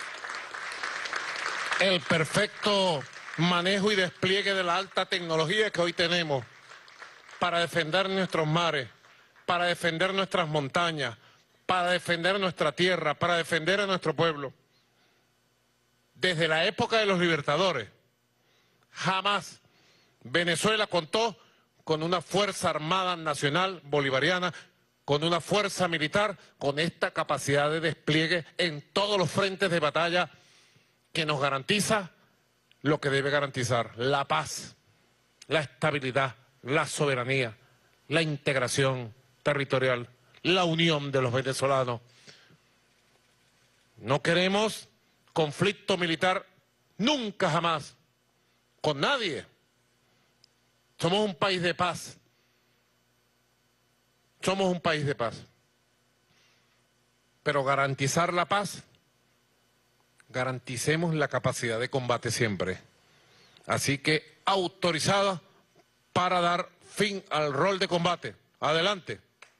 el perfecto manejo y despliegue de la alta tecnología que hoy tenemos para defender nuestros mares, para defender nuestras montañas, para defender nuestra tierra, para defender a nuestro pueblo. Desde la época de los libertadores, jamás Venezuela contó con una Fuerza Armada Nacional Bolivariana, con una fuerza militar, con esta capacidad de despliegue en todos los frentes de batalla que nos garantiza lo que debe garantizar: la paz, la estabilidad, la soberanía, la integración territorial, la unión de los venezolanos. No queremos conflicto militar nunca jamás con nadie. Somos un país de paz. Somos un país de paz. Pero garantizar la paz, garanticemos la capacidad de combate siempre. Así que autorizada para dar fin al rol de combate. Adelante.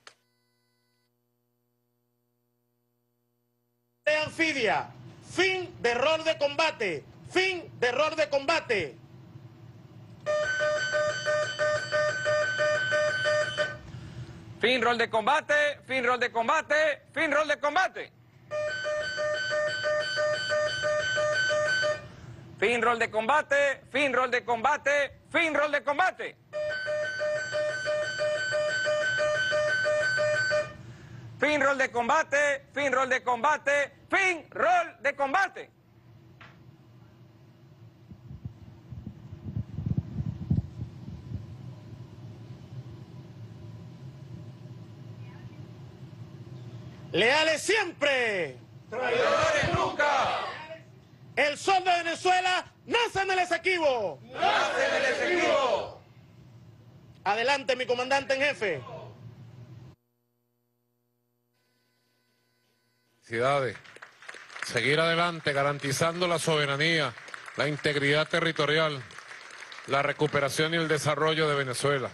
De anfibia. Fin de rol de combate. Fin de rol de combate. Fin rol de combate, fin rol de combate, fin rol de combate. Fin rol de combate, fin rol de combate, fin rol de combate. Fin rol de combate, fin rol de combate, fin rol de combate. Leales siempre. Traidores nunca. El sol de Venezuela nace en el Esequibo. Nace en el Esequibo. Adelante, mi comandante en jefe. Felicidades. Seguir adelante garantizando la soberanía, la integridad territorial, la recuperación y el desarrollo de Venezuela.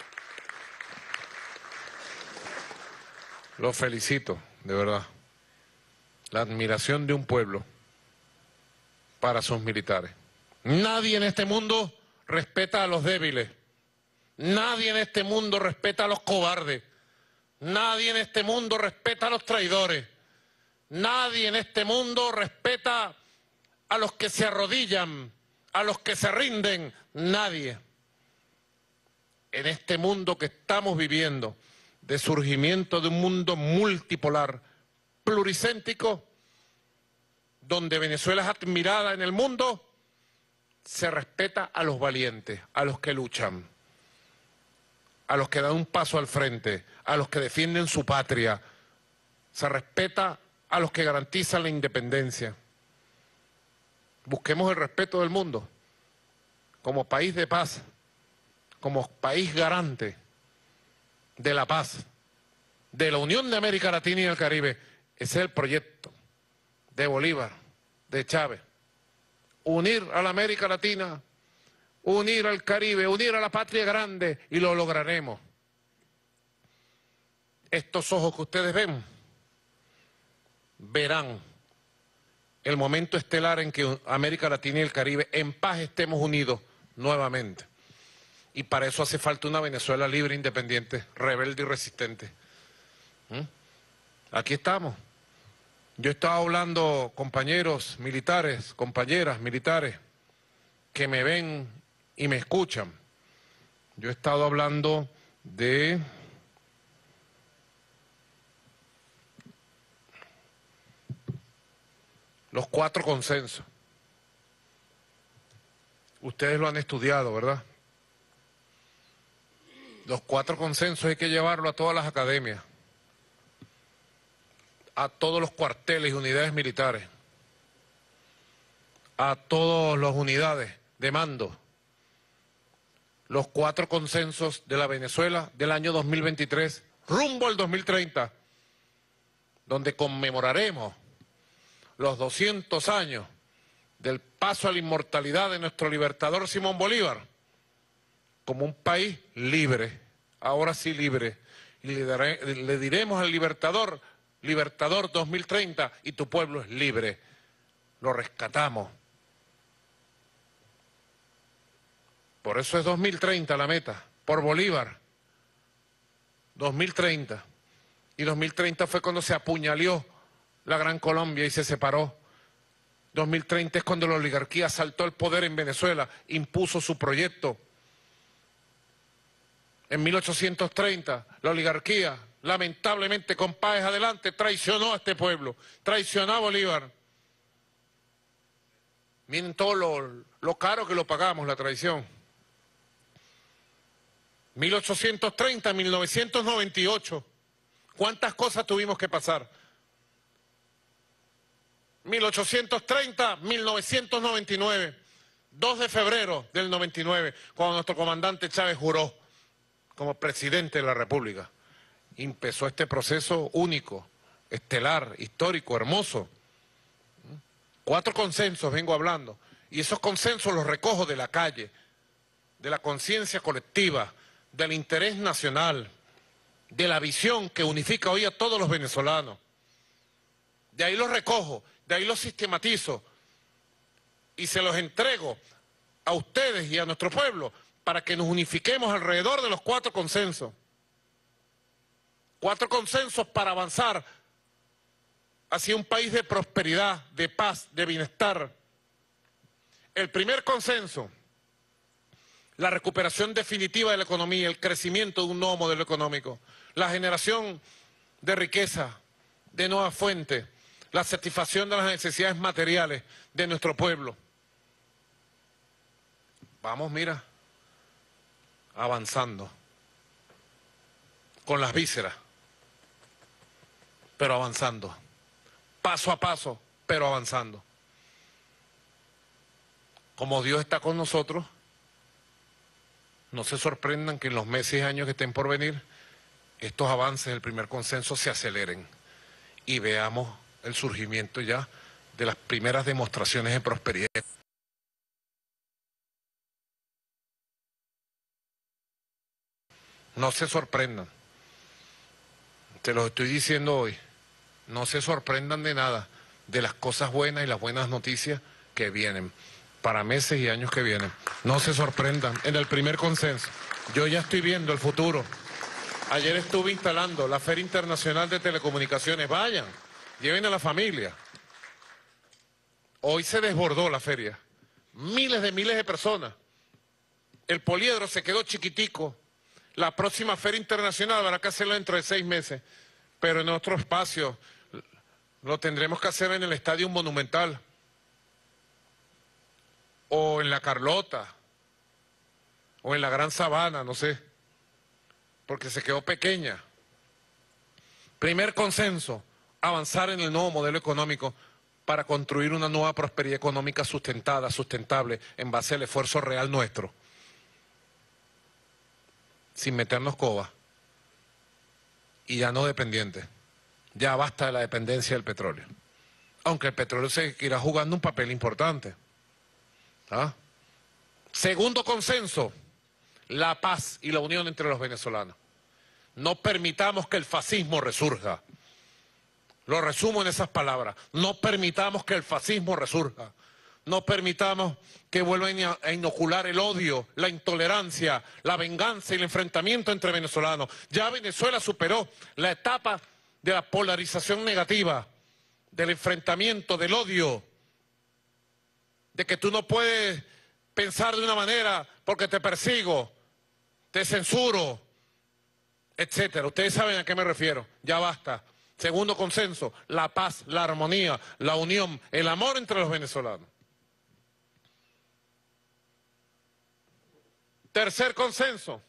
Los felicito, de verdad. La admiración de un pueblo para sus militares. Nadie en este mundo respeta a los débiles. Nadie en este mundo respeta a los cobardes. Nadie en este mundo respeta a los traidores. Nadie en este mundo respeta a los que se arrodillan, a los que se rinden. Nadie. En este mundo que estamos viviendo, de surgimiento de un mundo multipolar, pluricéntrico, donde Venezuela es admirada en el mundo, se respeta a los valientes, a los que luchan, a los que dan un paso al frente, a los que defienden su patria. Se respeta a los que garantizan la independencia. Busquemos el respeto del mundo como país de paz, como país garante de la paz, de la Unión de América Latina y el Caribe. Ese es el proyecto de Bolívar, de Chávez. Unir a la América Latina, unir al Caribe, unir a la patria grande, y lo lograremos. Estos ojos que ustedes ven, verán el momento estelar en que América Latina y el Caribe en paz estemos unidos nuevamente. Y para eso hace falta una Venezuela libre, independiente, rebelde y resistente. ¿Mm? Aquí estamos. Yo estaba hablando, compañeros militares, compañeras militares, que me ven y me escuchan. Yo he estado hablando de los cuatro consensos. Ustedes lo han estudiado, ¿verdad? Los cuatro consensos hay que llevarlo a todas las academias, a todos los cuarteles y unidades militares, a todas las unidades de mando los cuatro consensos de la Venezuela del año dos mil veintitrés rumbo al dos mil treinta, donde conmemoraremos los doscientos años del paso a la inmortalidad de nuestro libertador Simón Bolívar, como un país libre, ahora sí libre, y le, daré, le diremos al libertador, libertador dos mil treinta, y tu pueblo es libre, lo rescatamos. Por eso es dos mil treinta la meta, por Bolívar, dos mil treinta, y dos mil treinta fue cuando se apuñaleó la Gran Colombia y se separó. dos mil treinta es cuando la oligarquía asaltó el poder en Venezuela, impuso su proyecto. En mil ochocientos treinta, la oligarquía, lamentablemente con Páez adelante, traicionó a este pueblo, traicionó a Bolívar. Miren todo lo, lo caro que lo pagamos, la traición. mil ochocientos treinta, mil novecientos noventa y ocho, ¿cuántas cosas tuvimos que pasar? mil ochocientos treinta, mil novecientos noventa y nueve, dos de febrero del noventa y nueve, cuando nuestro comandante Chávez juró como presidente de la República. Empezó este proceso único, estelar, histórico, hermoso. Cuatro consensos vengo hablando, y esos consensos los recojo de la calle, de la conciencia colectiva, del interés nacional, de la visión que unifica hoy a todos los venezolanos. De ahí los recojo, de ahí los sistematizo y se los entrego a ustedes y a nuestro pueblo para que nos unifiquemos alrededor de los cuatro consensos. Cuatro consensos para avanzar hacia un país de prosperidad, de paz, de bienestar. El primer consenso, la recuperación definitiva de la economía, el crecimiento de un nuevo modelo económico, la generación de riqueza, de nuevas fuentes, la satisfacción de las necesidades materiales de nuestro pueblo. Vamos, mira, avanzando, con las vísceras, pero avanzando, paso a paso, pero avanzando. Como Dios está con nosotros, no se sorprendan que en los meses y años que estén por venir, estos avances del primer consenso se aceleren y veamos el surgimiento ya de las primeras demostraciones de prosperidad. No se sorprendan, te lo estoy diciendo hoy, no se sorprendan de nada, de las cosas buenas y las buenas noticias que vienen, para meses y años que vienen. No se sorprendan, en el primer consenso, yo ya estoy viendo el futuro. Ayer estuve instalando la Feria Internacional de Telecomunicaciones, vayan, lleven a la familia. Hoy se desbordó la feria, miles de miles de personas. El poliedro se quedó chiquitico. La próxima Feria Internacional habrá que hacerlo dentro de seis meses, pero en otro espacio lo tendremos que hacer en el Estadio Monumental o en la Carlota o en la Gran Sabana, no sé, porque se quedó pequeña. Primer consenso, avanzar en el nuevo modelo económico para construir una nueva prosperidad económica sustentada, sustentable, en base al esfuerzo real nuestro, sin meternos coba, y ya no dependientes. Ya basta de la dependencia del petróleo, aunque el petróleo seguirá jugando un papel importante. ¿Ah? Segundo consenso, la paz y la unión entre los venezolanos. No permitamos que el fascismo resurja. Lo resumo en esas palabras. No permitamos que el fascismo resurja. No permitamos que vuelvan a inocular el odio, la intolerancia, la venganza y el enfrentamiento entre venezolanos. Ya Venezuela superó la etapa de la polarización negativa, del enfrentamiento, del odio, de que tú no puedes pensar de una manera porque te persigo, te censuro, etcétera. Ustedes saben a qué me refiero. Ya basta. Segundo consenso, la paz, la armonía, la unión, el amor entre los venezolanos. Tercer consenso,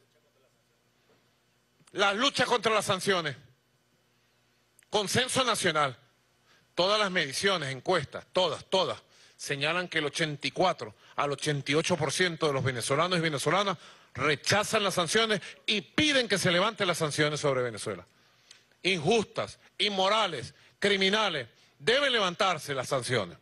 la lucha contra las sanciones. Consenso nacional. Todas las mediciones, encuestas, todas, todas, señalan que el ochenta y cuatro al ochenta y ocho por ciento de los venezolanos y venezolanas rechazan las sanciones y piden que se levanten las sanciones sobre Venezuela. Injustas, inmorales, criminales, deben levantarse las sanciones.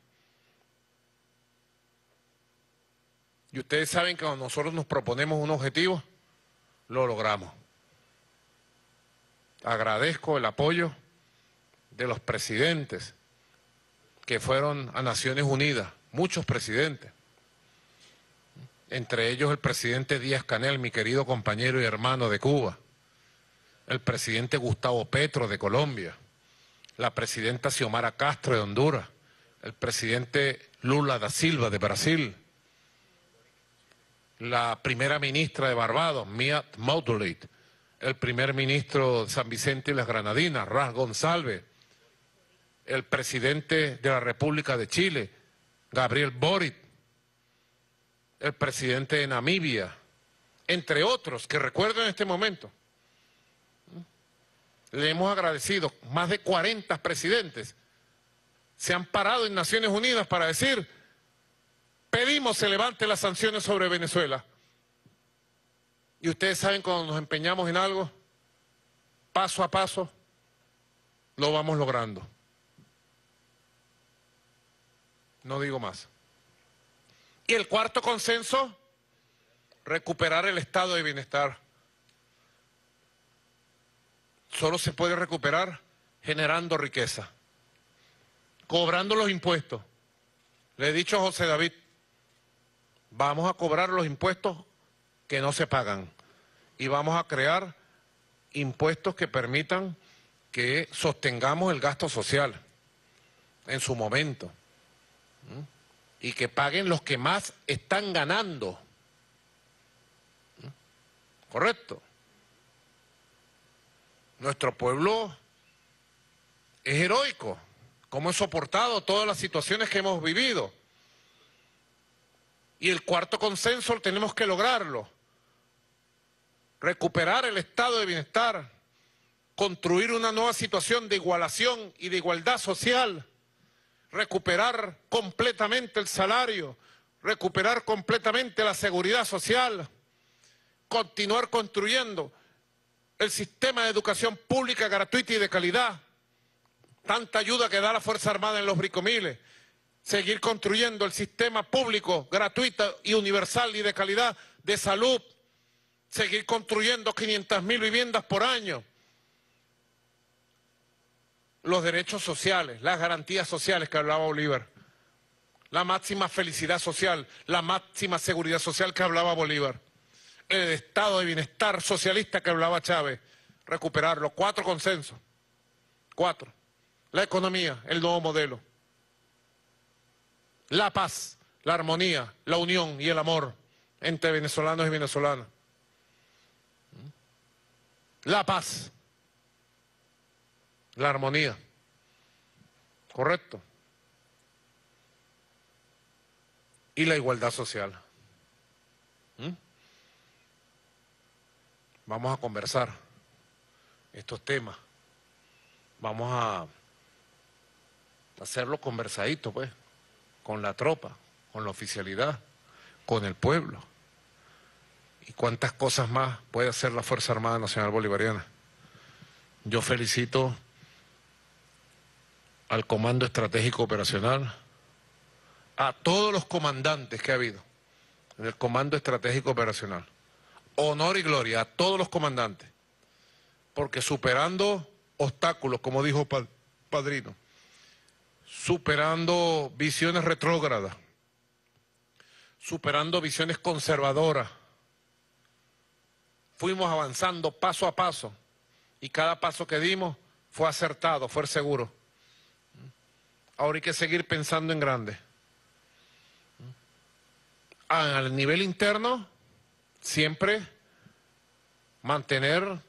Y ustedes saben que cuando nosotros nos proponemos un objetivo, lo logramos. Agradezco el apoyo de los presidentes que fueron a Naciones Unidas, muchos presidentes, entre ellos el presidente Díaz-Canel, mi querido compañero y hermano de Cuba, el presidente Gustavo Petro de Colombia, la presidenta Xiomara Castro de Honduras, el presidente Lula da Silva de Brasil, la primera ministra de Barbados, Mia Mottley, el primer ministro de San Vicente y las Granadinas, Ras González, el presidente de la República de Chile, Gabriel Boric, el presidente de Namibia, entre otros que recuerdo en este momento. Le hemos agradecido, más de cuarenta presidentes se han parado en Naciones Unidas para decir: pedimos se levante las sanciones sobre Venezuela. Y ustedes saben, cuando nos empeñamos en algo, paso a paso, lo vamos logrando. No digo más. Y el cuarto consenso, recuperar el estado de bienestar. Solo se puede recuperar generando riqueza, cobrando los impuestos. Le he dicho a José David, vamos a cobrar los impuestos que no se pagan y vamos a crear impuestos que permitan que sostengamos el gasto social en su momento. ¿Mm? Y que paguen los que más están ganando. ¿Mm? ¿Correcto? Nuestro pueblo es heroico, como he soportado todas las situaciones que hemos vivido. Y el cuarto consenso tenemos que lograrlo. Recuperar el estado de bienestar, construir una nueva situación de igualación y de igualdad social, recuperar completamente el salario, recuperar completamente la seguridad social, continuar construyendo el sistema de educación pública gratuita y de calidad, tanta ayuda que da la Fuerza Armada en los bricomiles, seguir construyendo el sistema público gratuito y universal y de calidad de salud, seguir construyendo quinientas mil viviendas por año, los derechos sociales, las garantías sociales que hablaba Bolívar, la máxima felicidad social, la máxima seguridad social que hablaba Bolívar, el estado de bienestar socialista que hablaba Chávez, recuperarlo. Cuatro consensos, cuatro. La economía, el nuevo modelo, la paz, la armonía, la unión y el amor entre venezolanos y venezolanas. La paz, la armonía, correcto, y la igualdad social. ¿Mm? Vamos a conversar estos temas, vamos a hacerlo conversadito, pues, con la tropa, con la oficialidad, con el pueblo. Y cuántas cosas más puede hacer la Fuerza Armada Nacional Bolivariana. Yo felicito al Comando Estratégico Operacional, a todos los comandantes que ha habido en el Comando Estratégico Operacional. Honor y gloria a todos los comandantes, porque superando obstáculos, como dijo Padrino, superando visiones retrógradas, superando visiones conservadoras, fuimos avanzando paso a paso y cada paso que dimos fue acertado, fue seguro. Ahora hay que seguir pensando en grande. Al nivel interno, siempre mantener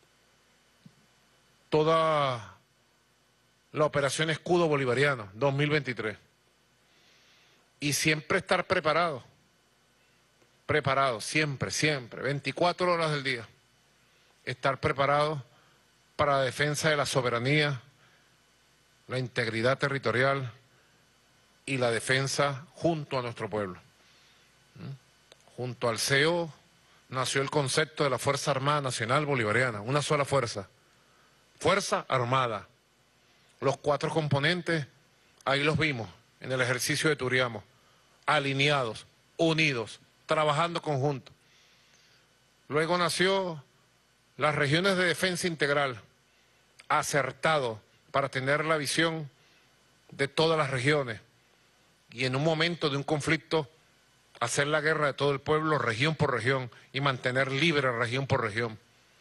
toda la operación Escudo Bolivariano dos mil veintitrés y siempre estar preparado, preparado, siempre, siempre, veinticuatro horas del día, estar preparado para la defensa de la soberanía, la integridad territorial y la defensa junto a nuestro pueblo. ¿Mm? Junto al C E O nació el concepto de la Fuerza Armada Nacional Bolivariana, una sola fuerza, Fuerza Armada. Los cuatro componentes, ahí los vimos en el ejercicio de Turiamo, alineados, unidos, trabajando conjuntos. Luego nació las regiones de defensa integral, acertado para tener la visión de todas las regiones y en un momento de un conflicto hacer la guerra de todo el pueblo región por región y mantener libre región por región.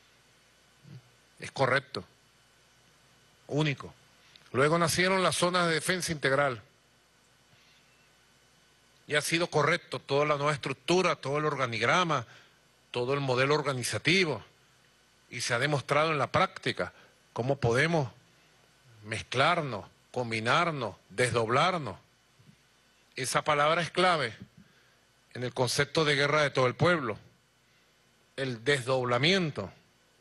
Es correcto, único. Luego nacieron las zonas de defensa integral y ha sido correcto toda la nueva estructura, todo el organigrama, todo el modelo organizativo y se ha demostrado en la práctica cómo podemos mezclarnos, combinarnos, desdoblarnos. Esa palabra es clave en el concepto de guerra de todo el pueblo, el desdoblamiento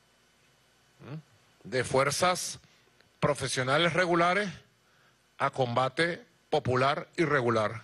de fuerzas profesionales regulares a combate popular irregular.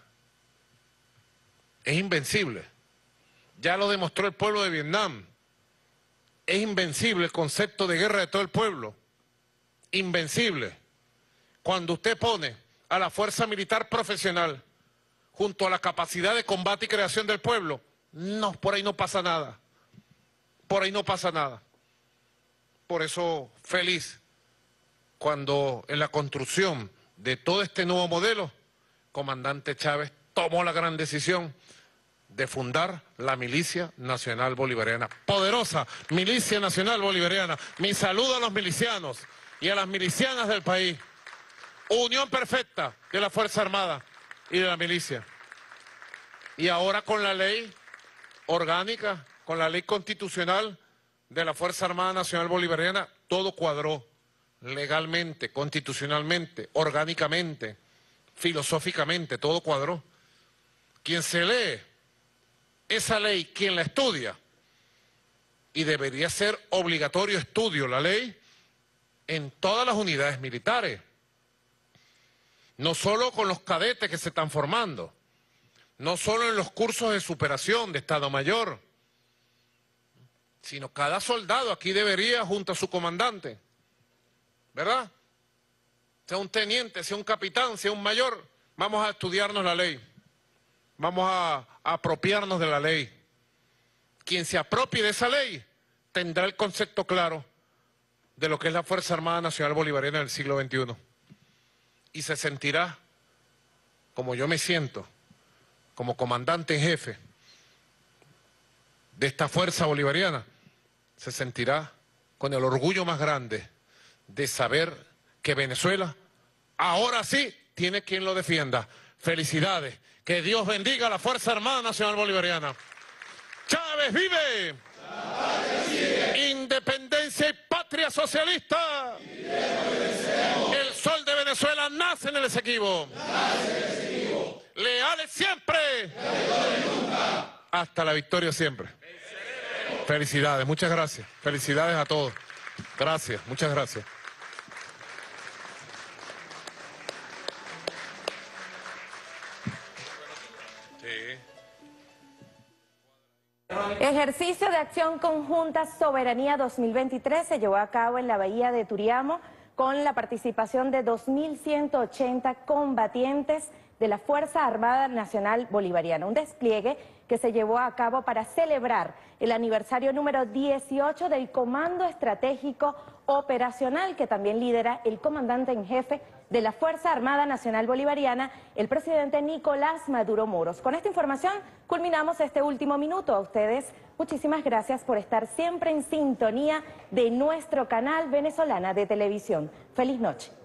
Es invencible, ya lo demostró el pueblo de Vietnam, es invencible el concepto de guerra de todo el pueblo, invencible. Cuando usted pone a la fuerza militar profesional junto a la capacidad de combate y creación del pueblo, no, por ahí no pasa nada, por ahí no pasa nada. Por eso feliz cuando en la construcción de todo este nuevo modelo, comandante Chávez tomó la gran decisión de fundar la Milicia Nacional Bolivariana, poderosa Milicia Nacional Bolivariana. Mi saludo a los milicianos y a las milicianas del país. Unión perfecta de la Fuerza Armada y de la milicia. Y ahora con la ley orgánica, con la ley constitucional de la Fuerza Armada Nacional Bolivariana, todo cuadró legalmente, constitucionalmente, orgánicamente, filosóficamente, todo cuadró. Quien se lee esa ley, quien la estudia, y debería ser obligatorio estudio la ley en todas las unidades militares, no solo con los cadetes que se están formando, no solo en los cursos de superación de Estado Mayor, sino cada soldado aquí debería, junto a su comandante, ¿verdad? Sea un teniente, sea un capitán, sea un mayor, vamos a estudiarnos la ley, vamos a, a apropiarnos de la ley. Quien se apropie de esa ley tendrá el concepto claro de lo que es la Fuerza Armada Nacional Bolivariana del siglo veintiuno. Y se sentirá, como yo me siento, como comandante en jefe de esta fuerza bolivariana, se sentirá con el orgullo más grande de saber que Venezuela ahora sí tiene quien lo defienda. Felicidades, que Dios bendiga a la Fuerza Armada Nacional Bolivariana. ¡Chávez vive! ¡Chávez sigue! ¡Independencia y patria socialista! El sol de Venezuela nace en el Esequibo. Leales siempre. Nunca. Hasta la victoria siempre. Felicidades, muchas gracias. Felicidades a todos. Gracias, muchas gracias. Ejercicio de acción conjunta Soberanía dos mil veintitrés se llevó a cabo en la bahía de Turiamo con la participación de dos mil ciento ochenta combatientes de la Fuerza Armada Nacional Bolivariana. Un despliegue que se llevó a cabo para celebrar el aniversario número dieciocho del Comando Estratégico Operacional, que también lidera el comandante en jefe de la Fuerza Armada Nacional Bolivariana, el presidente Nicolás Maduro Moros. Con esta información culminamos este último minuto. A ustedes, muchísimas gracias por estar siempre en sintonía de nuestro canal Venezolana de Televisión. Feliz noche.